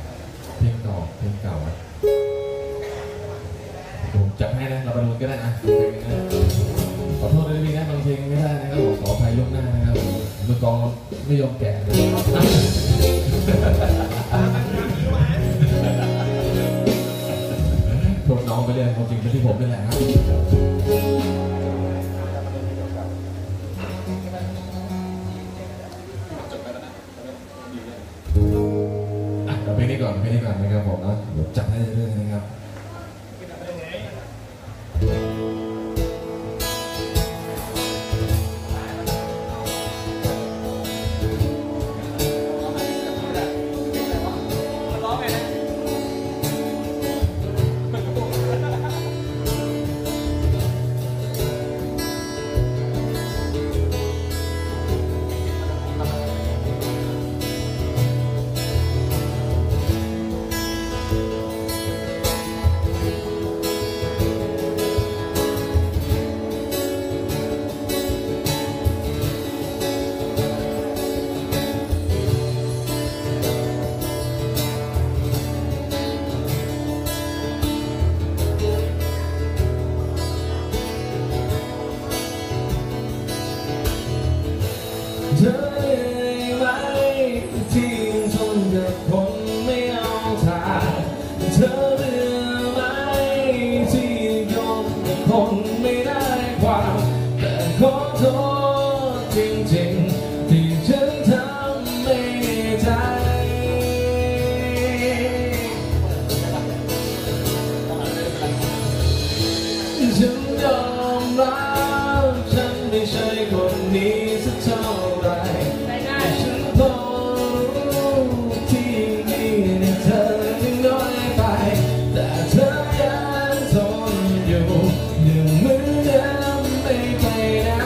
A: ผมจับให้นะเรามาดูก็ได้นะขอโทษด้วยพี่นะบางเพลงไม่ได้นะครับขออภัยล่วงหน้านะครับมือกองไม่ยอมแก่เลยโทษน้องไปเลยความจริงเป็นที่ผมนี่แหละครับเราเพลงนี้ก่อนนะครับผมนะเดี๋ยวจับให้เรื่อยๆนะครับเธอไหมที่ทนกับคนไม่เอาทางเธอเบื่อไหมที่ยอมกับคนไม่ได้ความแต่ขอโทษจริงๆที่ฉันทำไม่ได้ฉันยอมรับฉันไม่ใช่คนนี้สักเท่าไรฉันพอรู้ที่นี่เธอไม่น้อยไปแต่เธอยังทนอยู่ยังเหมือนเดิมไม่ไปไหน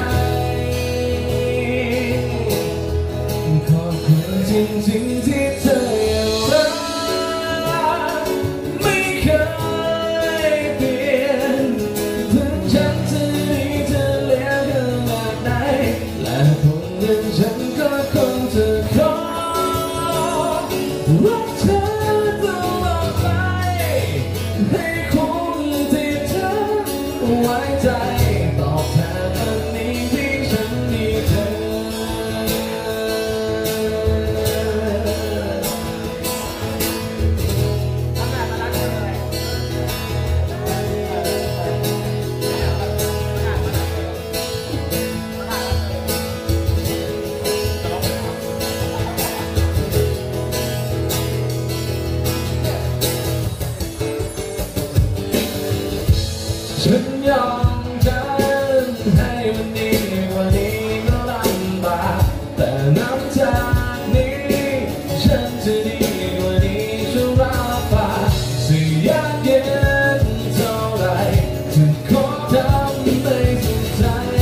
A: ขอบคุณจริงๆที่เธอยังรักไม่เคยเปลี่ยนถึงฉันจะดีเธอแล้วขนาดไหนและคนหนึ่งฉันก็คงจะขอรักเธอตลอดไปให้คนที่เธอไว้ใจตอบแทนวันนี้ที่ฉันมีเธอฉันยอมฉันให้มันดีกว่านี้ก็ลำบากแต่นับจากนี้ฉันจะดีกว่านี้ฉันรับปากสิ่งยากเย็นเท่าไรถึงขอทำให้สุดใจ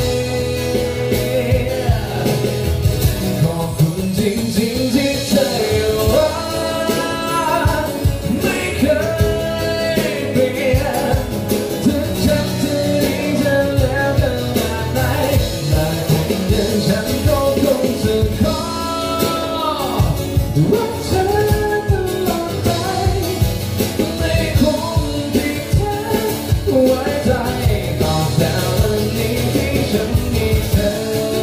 A: ขอบคุณจริงๆที่เธอรักไม่เคยเปลี่ยนถึงฉันจะดีเธอแล้วขนาดไหนแต่คนเดินฉันก็คงจะขอรักเธอตลอดไปในคนที่เธอไว้ใจตอบแทนวันนี้ที่ฉันมีเธอ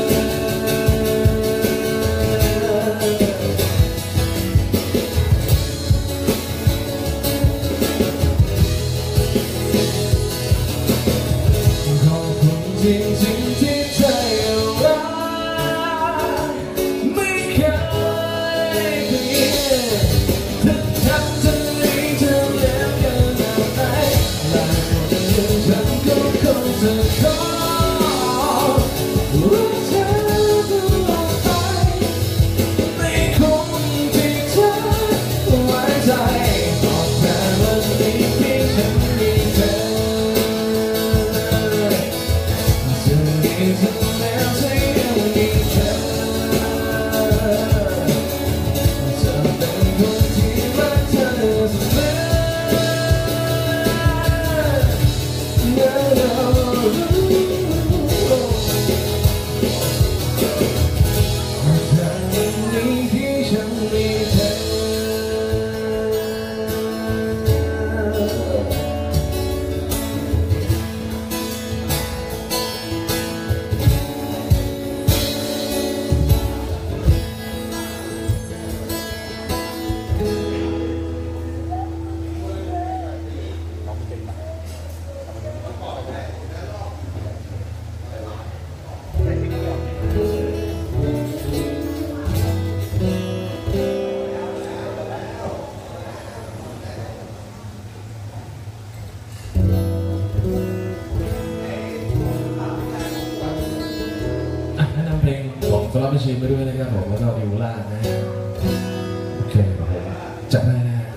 A: ขอบคุณจริงๆที่เธอรักไม่เคยเปลี่ยนถึงฉันจะดีเธอแล้วขนาดไหนและคนหนึ่งฉันก็คงจะขอรักเธอตลอดไปในคนที่เธอไว้ใจตอบแทนวันนี้ที่ฉันมีเธอจะดีเธอแล้วใช่ไหมชีนไปด้วยนะครับผมแล้วก็วิวล่านะฮะโอเคจัดได้นะฮะ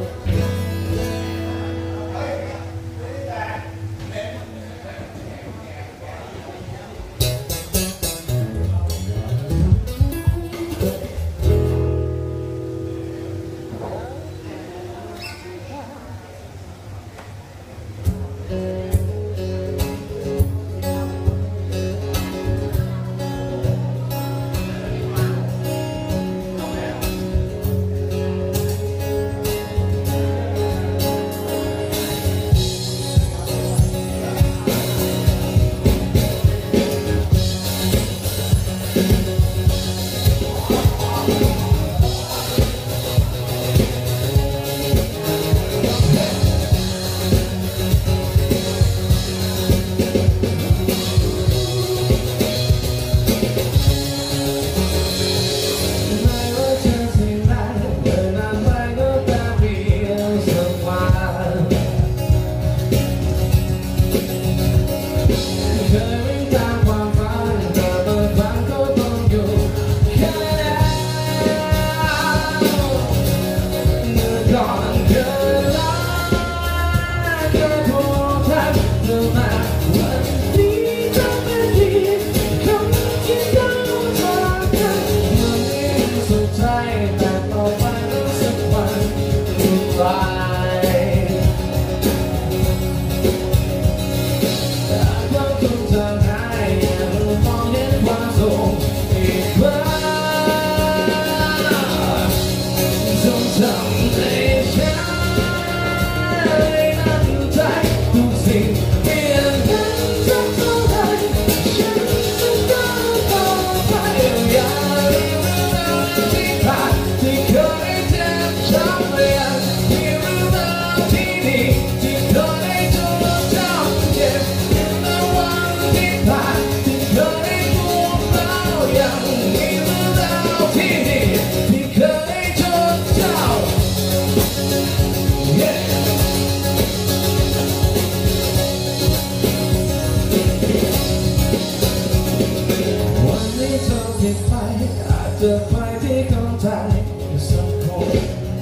A: จะไปที่เข้าใจสังคม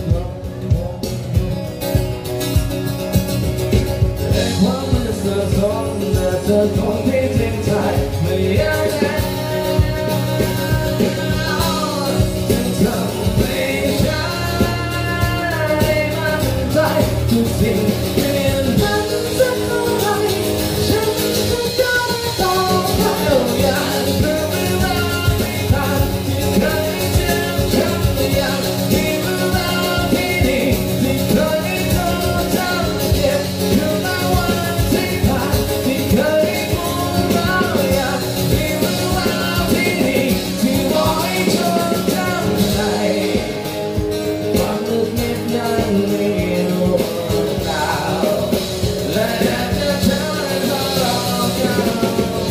A: แต่ความมืดสะท้อนและเธอคงที่จริงใจไม่อยากจะทำให้ฉันมั่นใจทุกสิ่งเปลี่ยนพันสักเท่าไรฉันจะได้ต่อไปอยากเพื่อเวลาไม่ทันที่เคยเจ็บช้ำอยากที่เวลาที่ดีที่เคยเธอทำเจ็บอยู่ในวันที่ผ่านที่เคยปวดร้าวอยากที่เวลาที่ดีที่รอให้เธอจำใจความลึกนิดยังไม่รู้ดาวและอยากจะเธอตลอดกันไป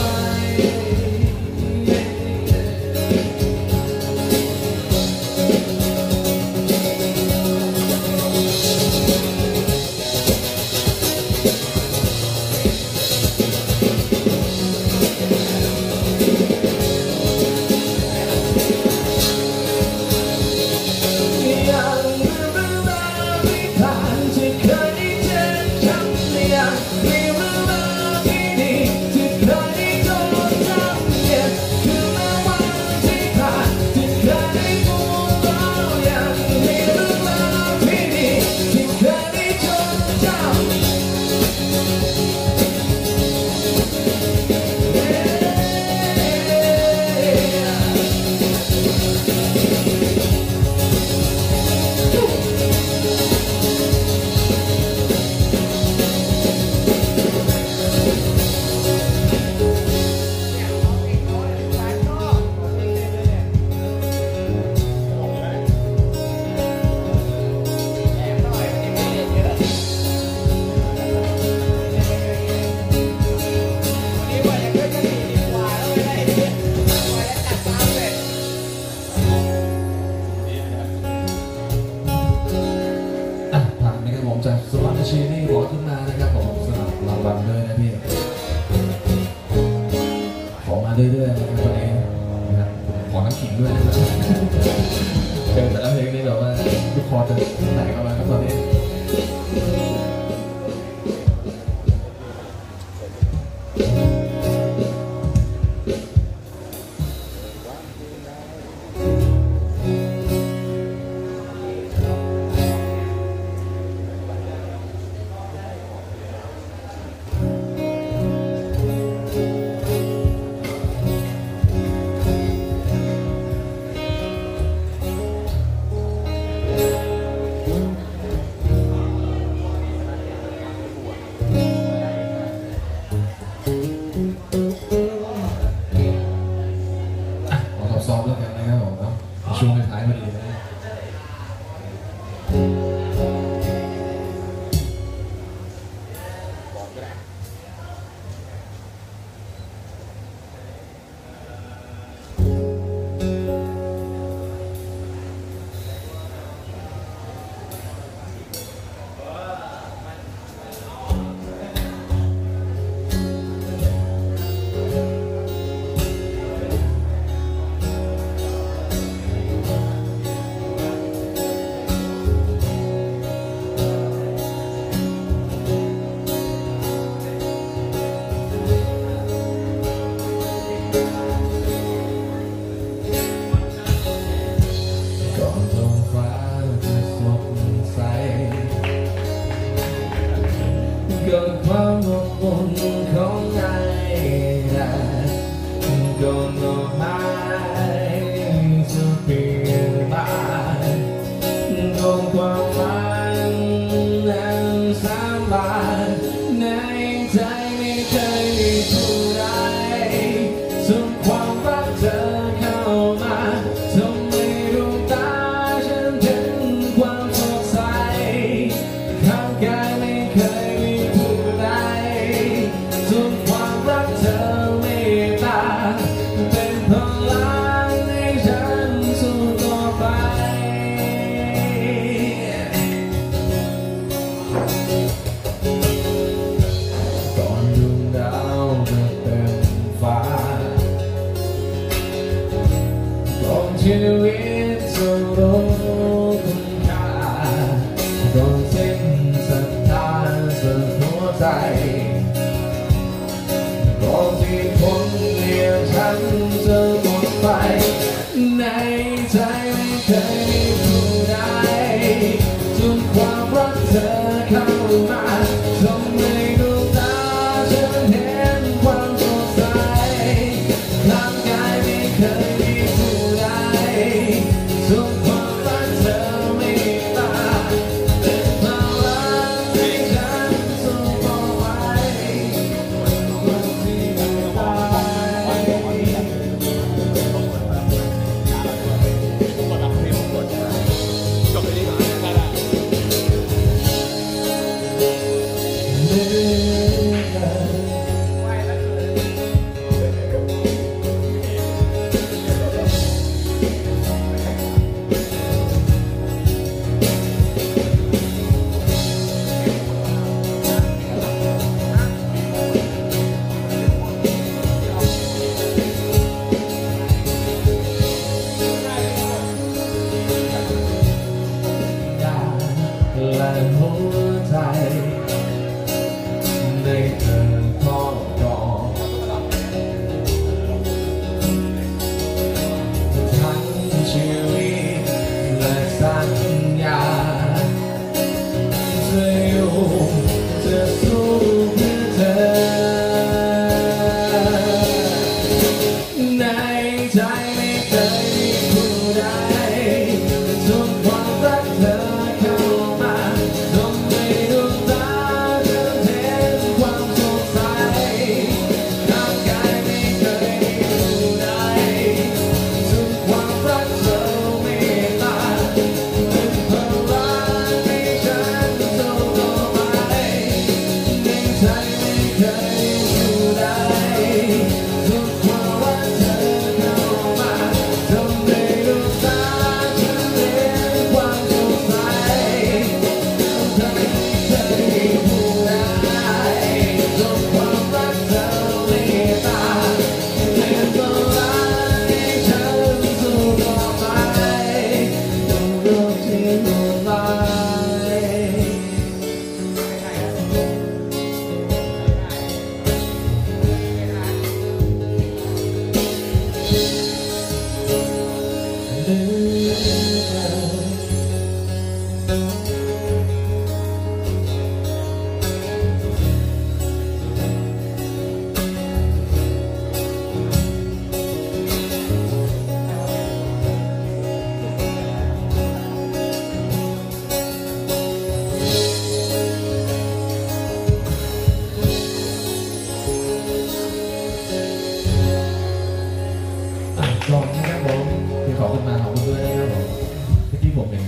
A: ยังมีเรื่องราวที่ผ่านที่เคยเจ็บช้ำยังมีเรื่องราวที่ดีที่เคยจดจำเก็บคือแม้วันที่ผ่านที่เคยปวดร้าวยังมีเรื่องราวที่ดีที่เคยจดจผ่านนะครับผมจากสุวรรณชีนี่บอกขึ้นมานะครับผมสำหรับรางวัลด้วยนะพี่ขอมาเรื่อยๆนะครับวันนี้นะครับขอน้ำแข็งขิงด้วยนะครับเจอแต่ละเพลงนี่แบบว่าลูกคอจะแตกออกมาครับตอนนี้ซ้อมแล้วกันนะครับผมเนาะช่วงท้ายพอดีนะเกิดความอบอุ่นของใจก่อนดอกไม้จะเปลี่ยนไปก่อนความหวังนั้นสบายในใจไม่เคยมีผู้ใดส่งความรักเธอเข้ามาทำให้ดวงตาฉันเห็นความสดใสข้างกายไม่เคยมีผู้ใดส่งความรักเธอเมตตาเป็นพลังให้ฉันสู้ต่อไปก่อนดวงดาวจะเต็มฟ้าก่อนชีวิตจะรู้คุณค่าก่อนสิ้นศรัทธาสุดหัวใจก่อนที่คนเดียวฉันจะหมดไปในใจไม่เคยมีผู้ใดจนความรักเธอเข้ามาทำให้ดวงตาฉันเห็นความสดใสร่างกายไม่เคยมีผู้ใดส่งความรักเธอไม่ตาเป็นพลังให้ฉันสู้ต่อไปวันที่ไม่ตาย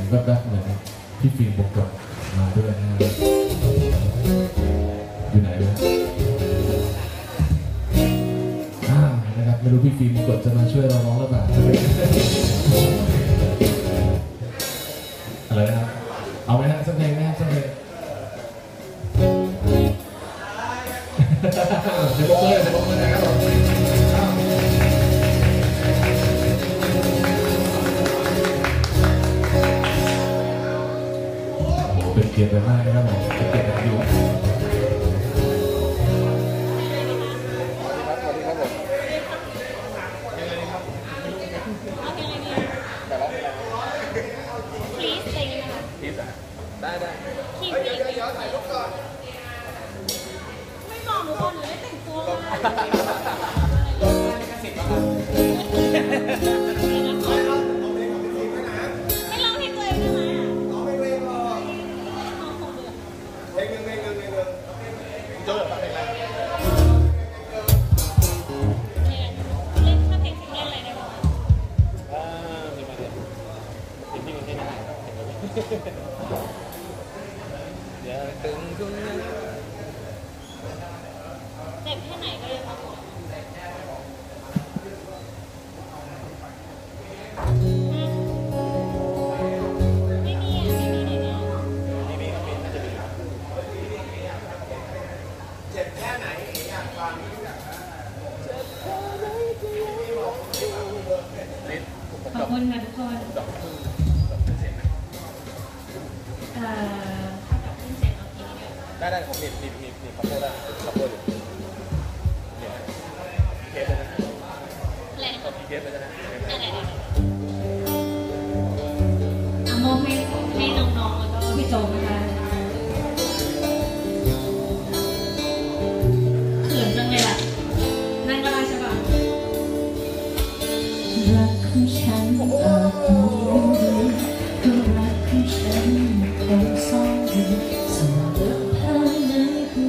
A: แวบๆเหมือนพี่ฟิล์มบกกฎมาด้วยนะอยู่ไหนด้วยนะครับไม่รู้พี่ฟิล์มกดจะมาช่วยเราร้องหรือเปล่าอะไรนะครับเอาไหมฮะสักเพลงไหมฮะสักเพลงเดี๋ยวบอกเลยนะครับเป็นเกียรติมากนะครับผมเป็นเกียรติกับอยู่
B: ได้
C: ขี่ผู้หญิงเดี๋ยวถ่ายรูปก่อนไม่บอกหนูก่อนหนูไม่แต่งตัวมาไม่ร้องเพลงตัวเองได้ไหมร้องเพลงตัวเองหรอร้องคงเดือดเพลงหนึ่ง
B: เจอเพลงอะไร
C: เล่นถ้าเพลงเล่นอะไรได้บ้าง
B: มีมาเดี๋ยวจริงๆไม่ได้อย่าตึงตรงนั้น
C: เจ็บแค่ไหนก็ได้ค่ะไม่มี
B: น่าจะมี
C: เจ็บแค่ไหนอยากฟังขอบคุณค่ะทุกคน
B: ดอกพึ่งเสียงได้ผมมีคัพโพได้คัพโพอยู่เคสเลยนะ
C: อะไร
B: เอาเคสเลยนะ
C: มอบให้น้องๆแล้วก็พี่โจนะคะเขินจังเลยอ่ะนั่งก็ได้ใช่ป่ะรักของฉันอาจดูดีก็รักของฉันคงซ่อนอยู่ส่วนเธอในหั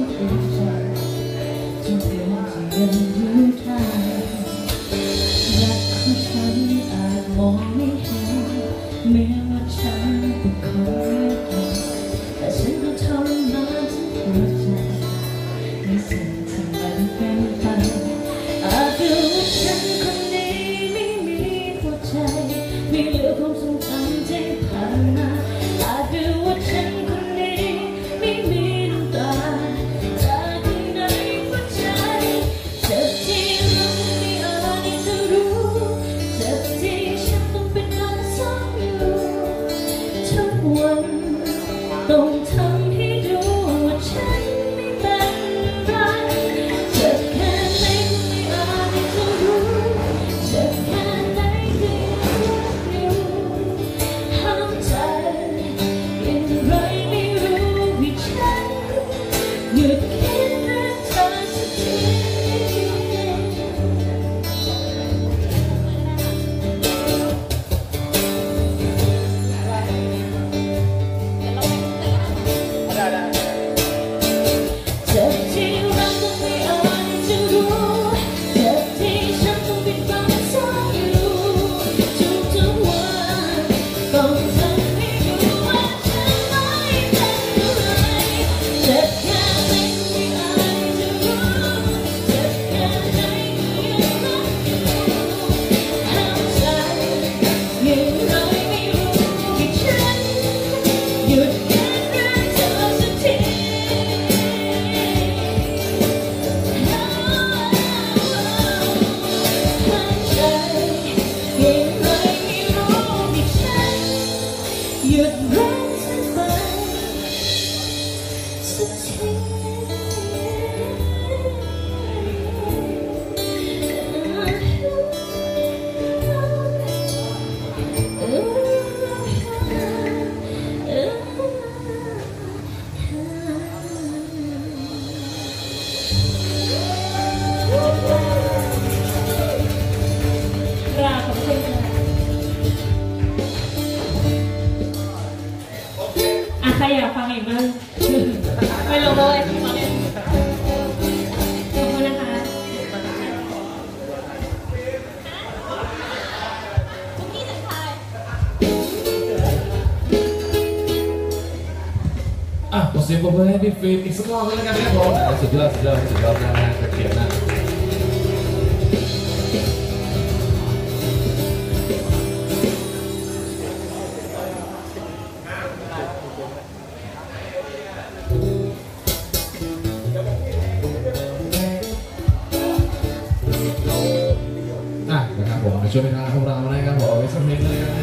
A: เสียงปรบมือให้พี่ฟิล์มอีกสักรอบแล้วกันครับผมสุดยอดสุดยอดสุดยอดนะกระเทียมนะนะครับผมช่วยเป็นทางของเรานะครับผมเอาไว้สักนิดเลยนะ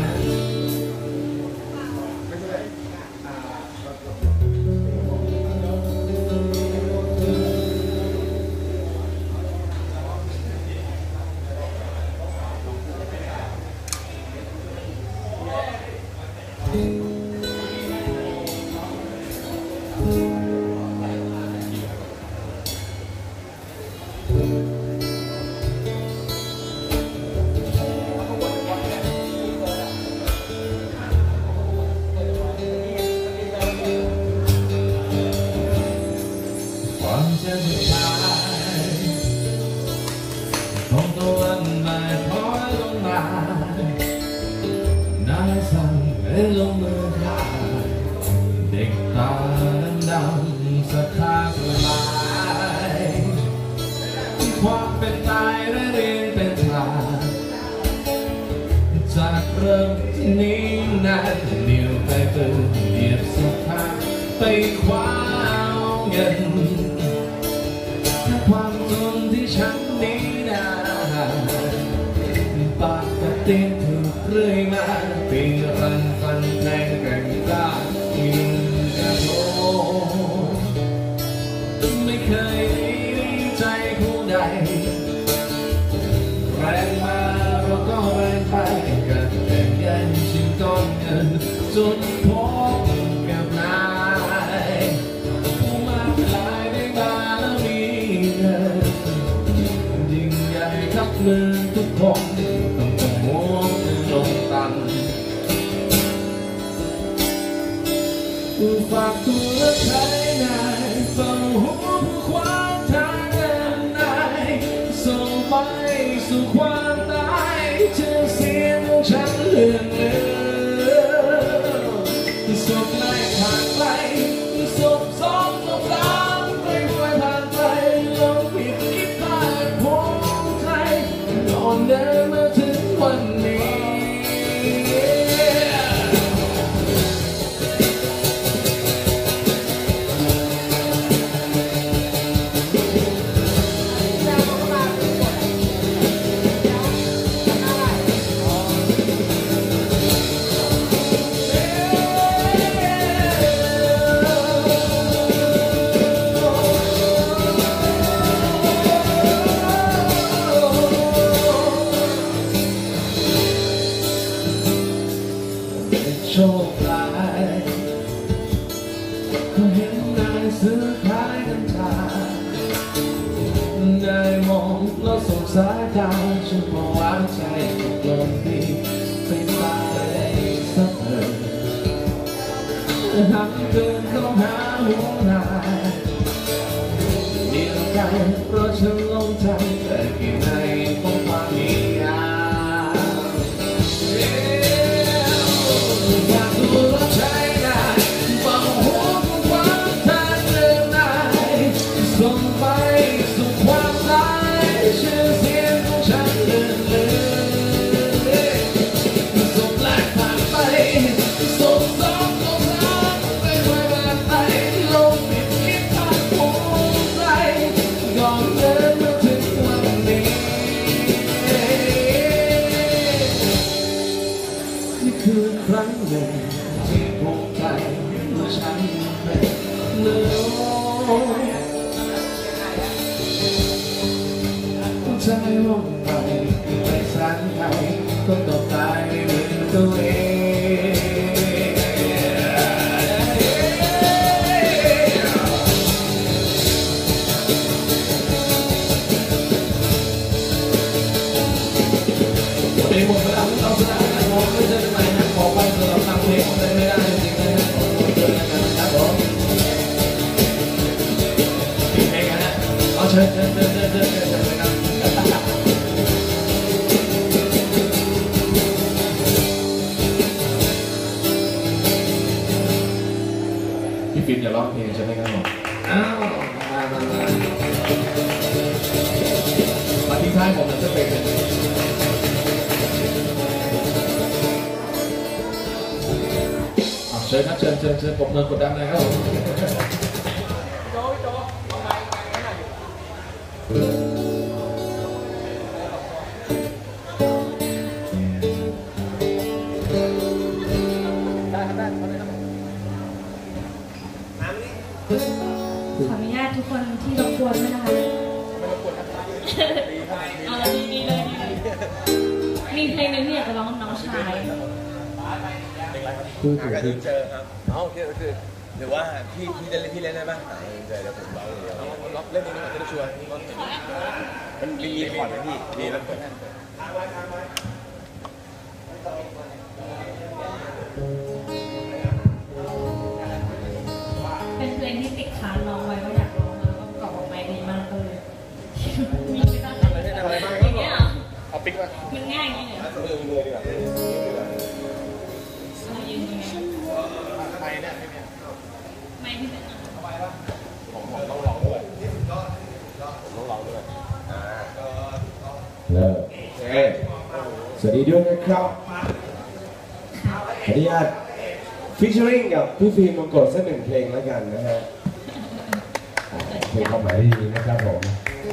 A: ความเชื่อสุดท้ายของตะวันไม่พอลงมาหน้าสั่นให้ลงมือฆ่าเด็กตาดำศรัทธาสลายความเป็นตายและเรียนเป็นทางจากเริ่มที่นี้นานเหนียวไปเปิดเหยียบสุดทางไปคว้าเงินความจนที่ฉันนี้นาปากกระตินถูกเรื่อยมาปีรันฟันแทงแกร่งกล้ายิงกระโถไม่เคยดีใจผู้ใดแรงมาเราก็แรงไปกันแข่งแย่งชิงก้อนเงินจนพบกับนายผู้มาหลายได้มาแล้วมีเงินยิ่งใหญ่ทับมือทุกคนต้องมองลงต่ำฝากตัวใช้นายเฝ้าหัวผู้ขวางทางเดินนายส่งไปสู่ความตายเจอเสียงฉันเลื่อนเลือศพแรกผ่านไปศพสองศพสามไม่ค่อยผ่านไปลงผิดคิดพลาดผมใครก่อนเดินมาถึงวันนี้โชคร้ายก็เห็นนายซื้อขายกันทานายมองแล้วสงสารดาวฉันก็วางใจลงดีไปตายสักเถิดหักเดินเข้าหาหัวนายเดียวกันเพราะฉันลงใจแต่ที่ในของความมียาคือครั้งหนึ่งที่ภูมิใจเมื่อฉันเป็นเนื้อใจว่องไปในสารไทยก็ต้องตายในมือตัวเองหมดเวลาที่เราแสดงในวงไม่ใช่ไหมนะขอไปสำหรับทางเพลงของไม่ได้จริงๆนะเจอกันนะครับผมมีเพลงกันนะเอาเชิญนะครับผมจะเป็นเชิญครับเชิญผมเงินกดดันเลยครับผม
C: โจ้เอาไม้ให้หน่อยได้ครับ
D: ขออนุญาตทุกคนที่รบกวนด้วยนะคะดีเลยมีเพลงหนึ่งที่อยากจะร้องน้องชาย
B: ก็คือเจอครับคือหรือว่าพี่จะเล่นพี่เล่นได้ป่ะเจอแล้วผมร้องเดียวร้องเล่นนี้มันจะช่วยมันมีคอร์ดไหมพี่มีแล้ว
D: เป็นเพลงที่ติดค้างร้องไว้ว่าอยากร้องแล้วก็กรอบออกมาดีมากเลยมีไม่ต้องอย่างเงี้ย
B: เอาปิ๊กมา
D: มันง่ายอย่างเงี้ย
B: มือดีกว่า
D: เรายืนยังไง
B: ไม่เนี่ย
D: ไม่ที่ไหน
B: ผมต้องร้องด้วย
A: เลิกสวัสดีด้วยนะครับขออนุญาตฟิชเชอริงกับพี่ฟิล์มมากดสักหนึ่งเพลงแล้วกันนะฮะเพลงความหมายดีๆนะครับผม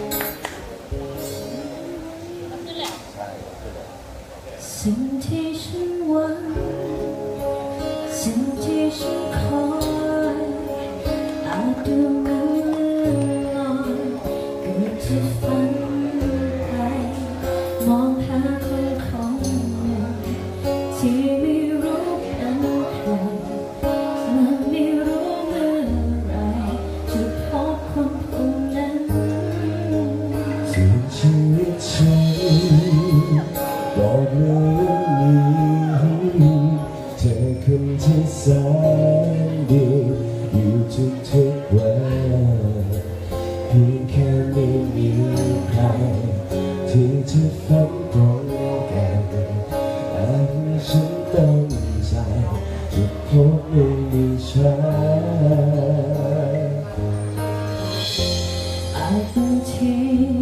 D: สิ่งที่ฉันหวังสิ่งที่ฉันคอยอาจดูเหมือนลอยเกิดที่ฝันไปมองหาคนหนึ่งที่ไม่รู้เป็นใครและไม่รู้เมื่อไรจะพบคนคนนั้น
A: สิ่งชีวิตฉันบอกเรื่องนี้เธอคนที่แสนดีอยู่ทุกวันเพียงแค่ไม่มีใครที่จะฝันตรงกันแต่ฉันตั้งใจจะพบไม่มีฉันอาจบางที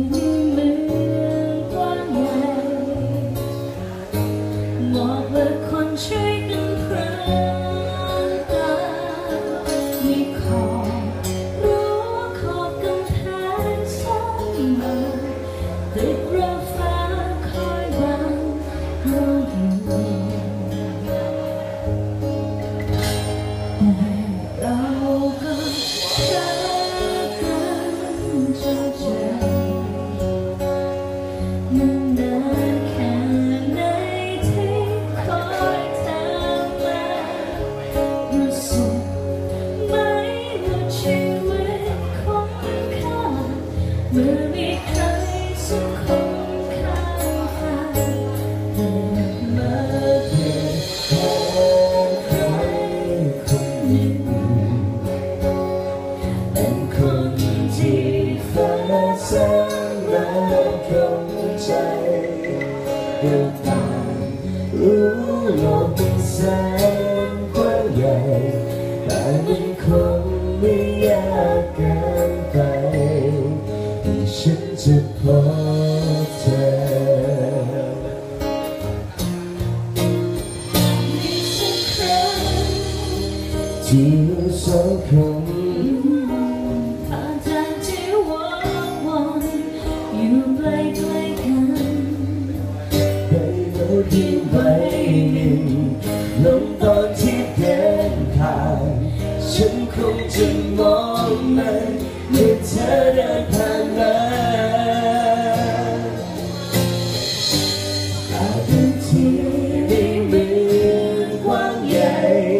A: ช่วยกันพรางตามีขอบรั้วขอบกำแพงซ่อนมาติดราวฟ้าคอยบังเราอยู่แต่เราก็รักกันจนใจนานแค่ไหนที่คอยเมื่อมีใครสักคนข้างกายแต่มาเพียงแค่ใครคนหนึ่งเป็นคนที่ฟ้าสร้างมาเข้าใจเดินตามรู้โลกเป็นแสนกว้างใหญ่แต่มันคงไม่ยากเกินไปฉันจะพบเธอมีสักครั้งที่เราสองคนผ่านทางที่ว่างวนอยู่ใกล้ๆกันไปเราดีไว้หนึ่งลงตอนที่เดินผ่านฉันคงจะมองมันเมื่อเธอเดินผ่านมาอาจเป็นที่ได้เหมือนกว้างใหญ่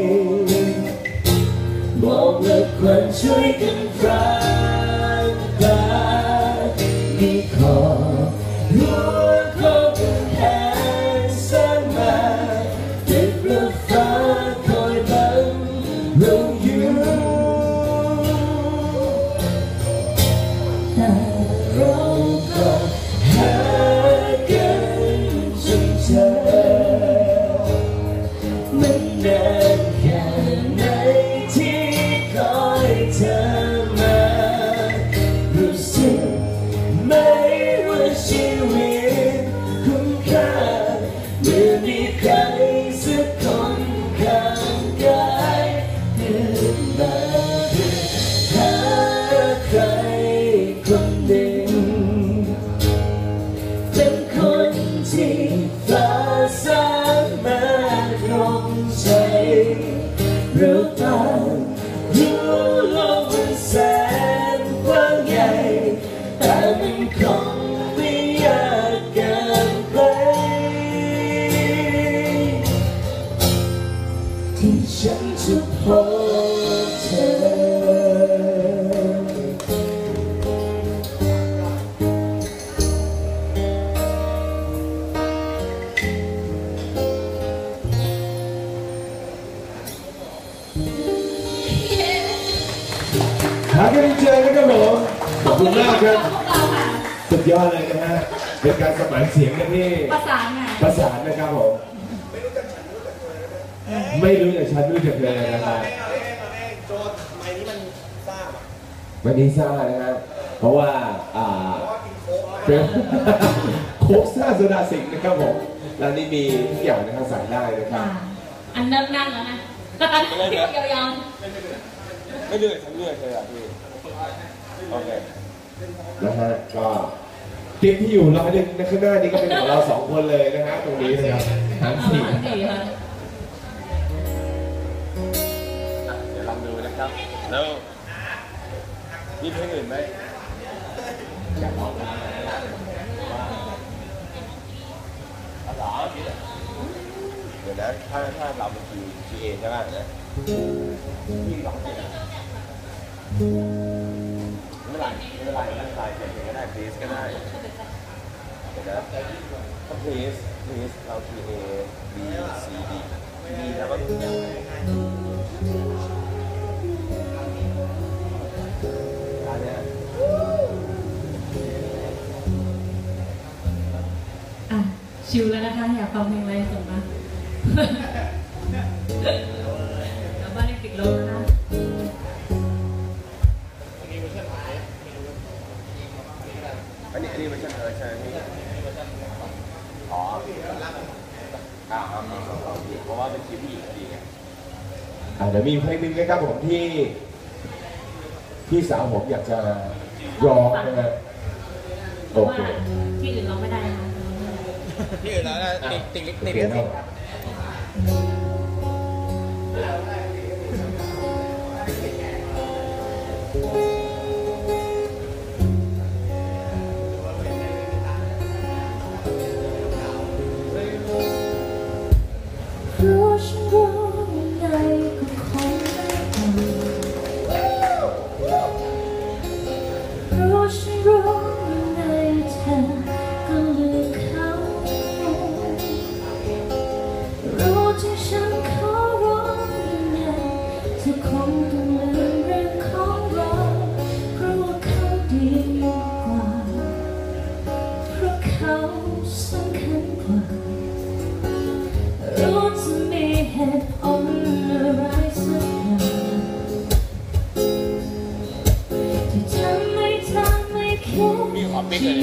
A: มองและควันช่วยกันพรางตามีขอบรั้วของกำแพงสร้างมาติดรถฟ้าคอยบังเราอยู่แต่เราก็หากันจนเจอมันนานแค่ไหนที่คอยเธอมารู้สึกไหมว่าชีวิตคนที่ฟ้าสามารถลงใจหรือเปล่าอยู่โลกมันแสนกว้างใหญ่แต่มันคงไม่ยากเกินไปที่ฉันจะพบเธอหากันเจอนะครับผมขอบคุณมากครับสุดยอดเลยนะฮะเป็นการสมานเสียงกันที่ประสานนะครับผมไม่รู้จักฉันรู้จักเธอนะครับ
C: โจทย์ไม้นี้มันซ่าป่ะ
A: ไม่ได้ซ่านะฮะเพราะว่าเป็นโค้กซ่าโซดาสิงห์นะครับผมร้านนี้มีทุกอย่างนะครับสั่งได้นะครับ
D: อันเริ่มนั่นแล้วนะยาว
B: ไม่เลื่อยฉันเลื่อยเลยอ่ะพี่โอเค
A: นะฮะก็เตียงที่อยู่รอหนึ่งในข้างหน้านี้ก็เป็นของเราสองคนเลยนะฮะตรงนี้นะครับทั้งสี่
D: ค่ะ
B: เดี๋ยวลองดูนะครับแล้วมีเพลงอื่นไหมอยากลองว่าภาษาเดี๋ยวนะถ้าเราเป็นQAใช่ไหมนะพี่ร้องเพลงไม่เป็นไรเปลี่ยนเพลงก็ได้ please ก็ได้เดี๋ยวนะก็ please เรา QA B C D B แล้วก็
D: ชิลแล้วนะคะอยากฟังเพลงอะไรส่งมาแล้วบ้านติดลมนะคะ
B: อันนี้ไม่ใช่ใช่ไหมอ๋อเพราะว่าเป็นคิวผู้หญิงดีไง
A: เดี๋ยวมีเพลงหนึ่งนะครับผมที่พี่สาวผมอยากจะร้องนะฮะโอเค
D: ที่อื่นร้องไม่ได้นะ
C: ที่อื่นแล้วนะติดลิขสิทธิ์
B: มีความไม่เคย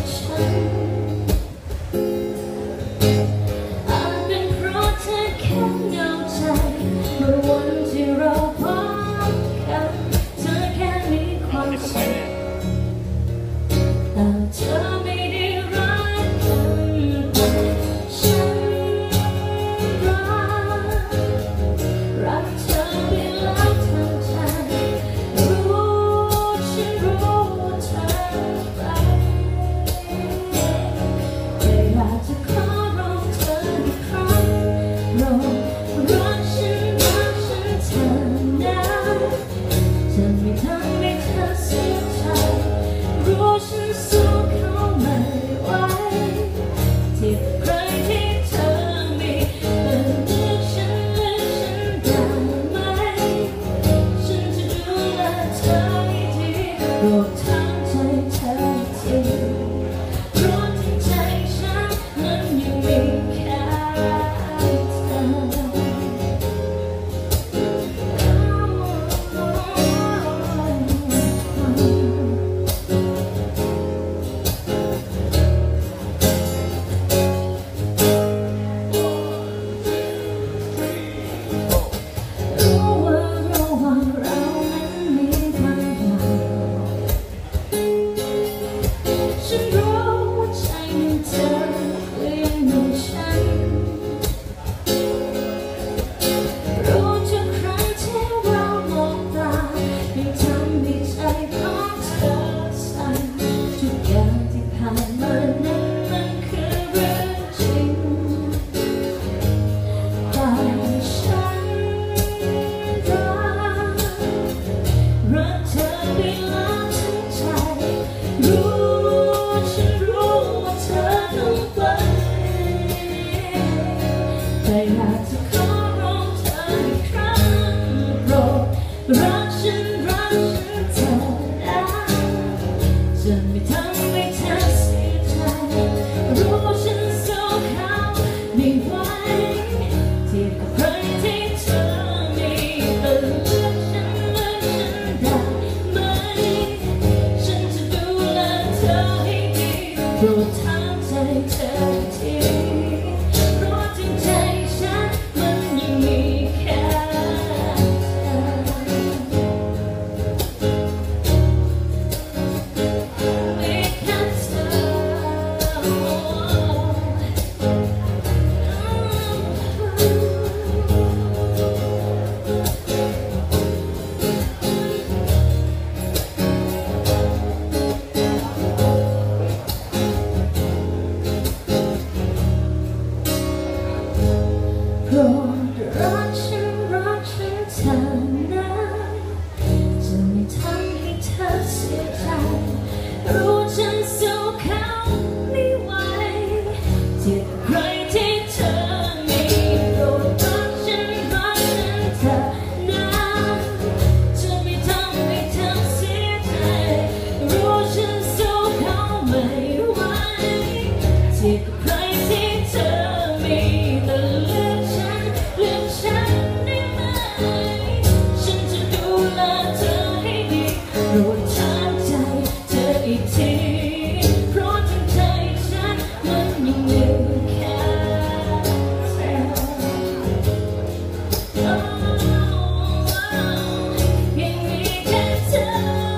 D: เป็นเพราะเธอแค่เงาใจเมื่อวันที่เราพบกันเธอแค่มีความสุขแต่เธอไม่ได้รักกันฉันรักยังมีฉันรู้ทุกครั้งที่เรามองตายังทำให้ใจของเธอสั่นทุกอย่างที่ผ่านมานั้นมันคือเรื่องจริงแต่ฉันรักเธอไปแล้วทั้งใจรู้ฉันรู้ว่าเธอต้องไปแต่อยากจะขอร้องเธออีกครั้งโปรดรักฉันเธอนะจะไม่ทำให้เธอเสียใจรู้ฉันสู้เขาไม่ไหวเทียบกับใครที่เธอมีแต่เลือกฉันได้ไหมฉันจะดูแลเธอให้ดีโปรดถามใจเธอทีเพราะจริงใจฉันมันยังมีแค่เธอมีแค่เธโปรดรักฉันเธอนะจะไม่ทำให้เธอเสียใจรู้ฉันสู้เขาไม่ไหวเทียบกับใครที่เธอมีโปรดรักฉันเธอนะจะไม่ทำให้เธอเสียใจรู้ฉันสู้เขาไม่ไหวเทียบกับใครที่เธอมีแต่เลือกฉันได้ไหมฉันจะดูแลเธอให้ดีโปรดถามใจเธออีกทีเพราะทั้งใจฉันมันยังเหลือแค่เธอยังมีแค่เธอ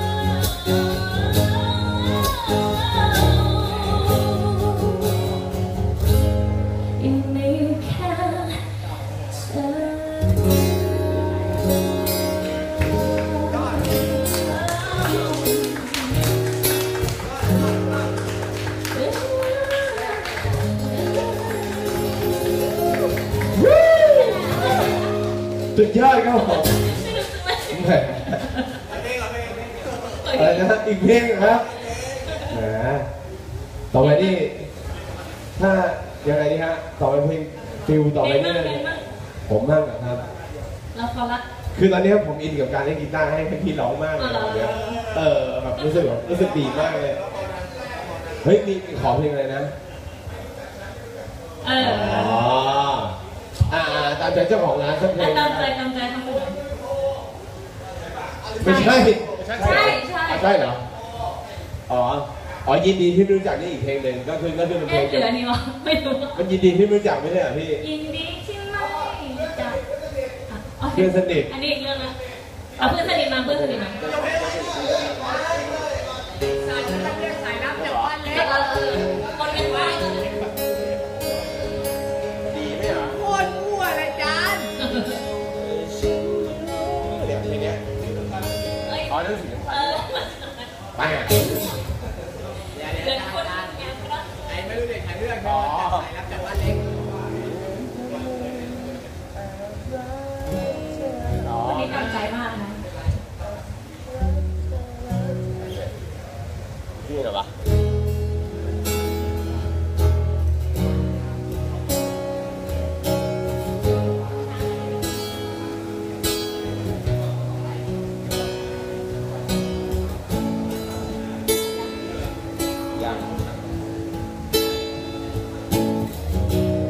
D: ยังมีแค่เธ
A: สุดยอดครับผมแหมอะไรนะอีกเพลงนะครับแหมต่อไปนี่ถ้ายังไงดีฮะต่อไปเพลงฟิลต่อไปนี่ผมมั่งครับ
D: เราขอรัก
A: คือตอนนี้ผมอินกับการเล่นกีตาร์ให้พี่ร้องมากเลยเนี่ยแบบรู้สึกดีมากเลยเฮ้ยมีขอเพลงอะไรนะตามใจเจ้าของร้านสักเพลง
D: ตามใจทำบุญ
A: ไม่ใช่
D: ใช่
A: เหรออ๋อยินดีที่รู้จักนี่อีกเพลงหนึ่งก็คือเป็นเพลง
D: เกี่ยวกับนี่วะไม่รู้
A: มันยินดีที่รู้จักไม่ใช่เหรอพี่
D: ยินดีที่ไม่รู้จัก
A: เพื่อนสนิท
D: อันนี้เรื่องนะเอาเพื่อนสนิทมาสายน้ำจากบ้านเล็กคนเป็นว่า
B: ดีไหมเหรอ
C: โคตรมั่วเลยจาน
B: เนี่ยเพลงเนี้ยอ๋อนั่นสิ
A: ไป
C: เดินคนไอ้ไม่รู้เด็กใครเลือกสายน้ำจากบ้านเล็ก
D: วันนี้ตั้งใจมากนะ
B: พี่เหรอวะยัง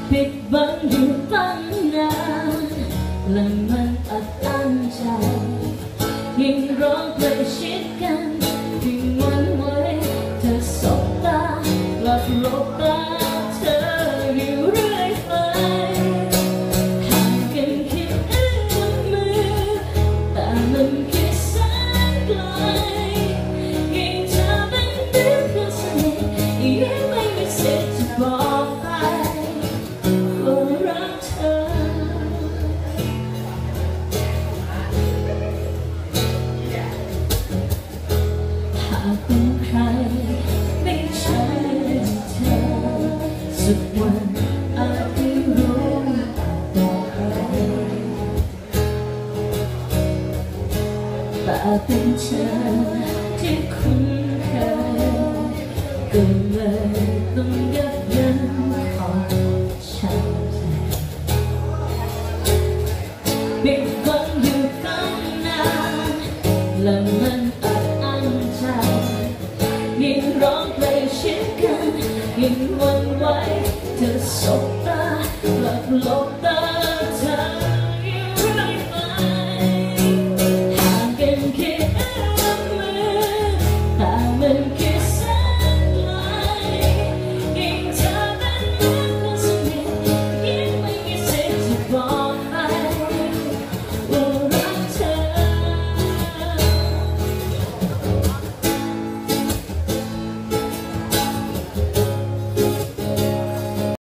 D: ปิดบังอยู่ตั้งนานและมันอัดอั้นใจยิ่งร้องใกล้ชิดกันยิ่งหวั่นไหวเธอสบตาหลับหลบตาเธออยู่เรื่อยไปห่างกันแค่เอื้อมมือแต่มันแค่แสนไกลยิ่งเธอเป็นเพื่อนสนิทยิ่งไม่มีสิทธิ์จะบอกไปว่ารักเธอหากเป็นใครไม่ใช่เธอสักวันอาจได้รู้ต่อไปแต่เป็นเธอที่คุ้นเคยก็เลยต้องยับยั้งของฉันปิดบังอยู่ตั้งนานและมันอัดอั้นใจยิ่งร้องเพลงชิดกันยิ่งหวั่นไหวเธอสบตาหลับหลบตา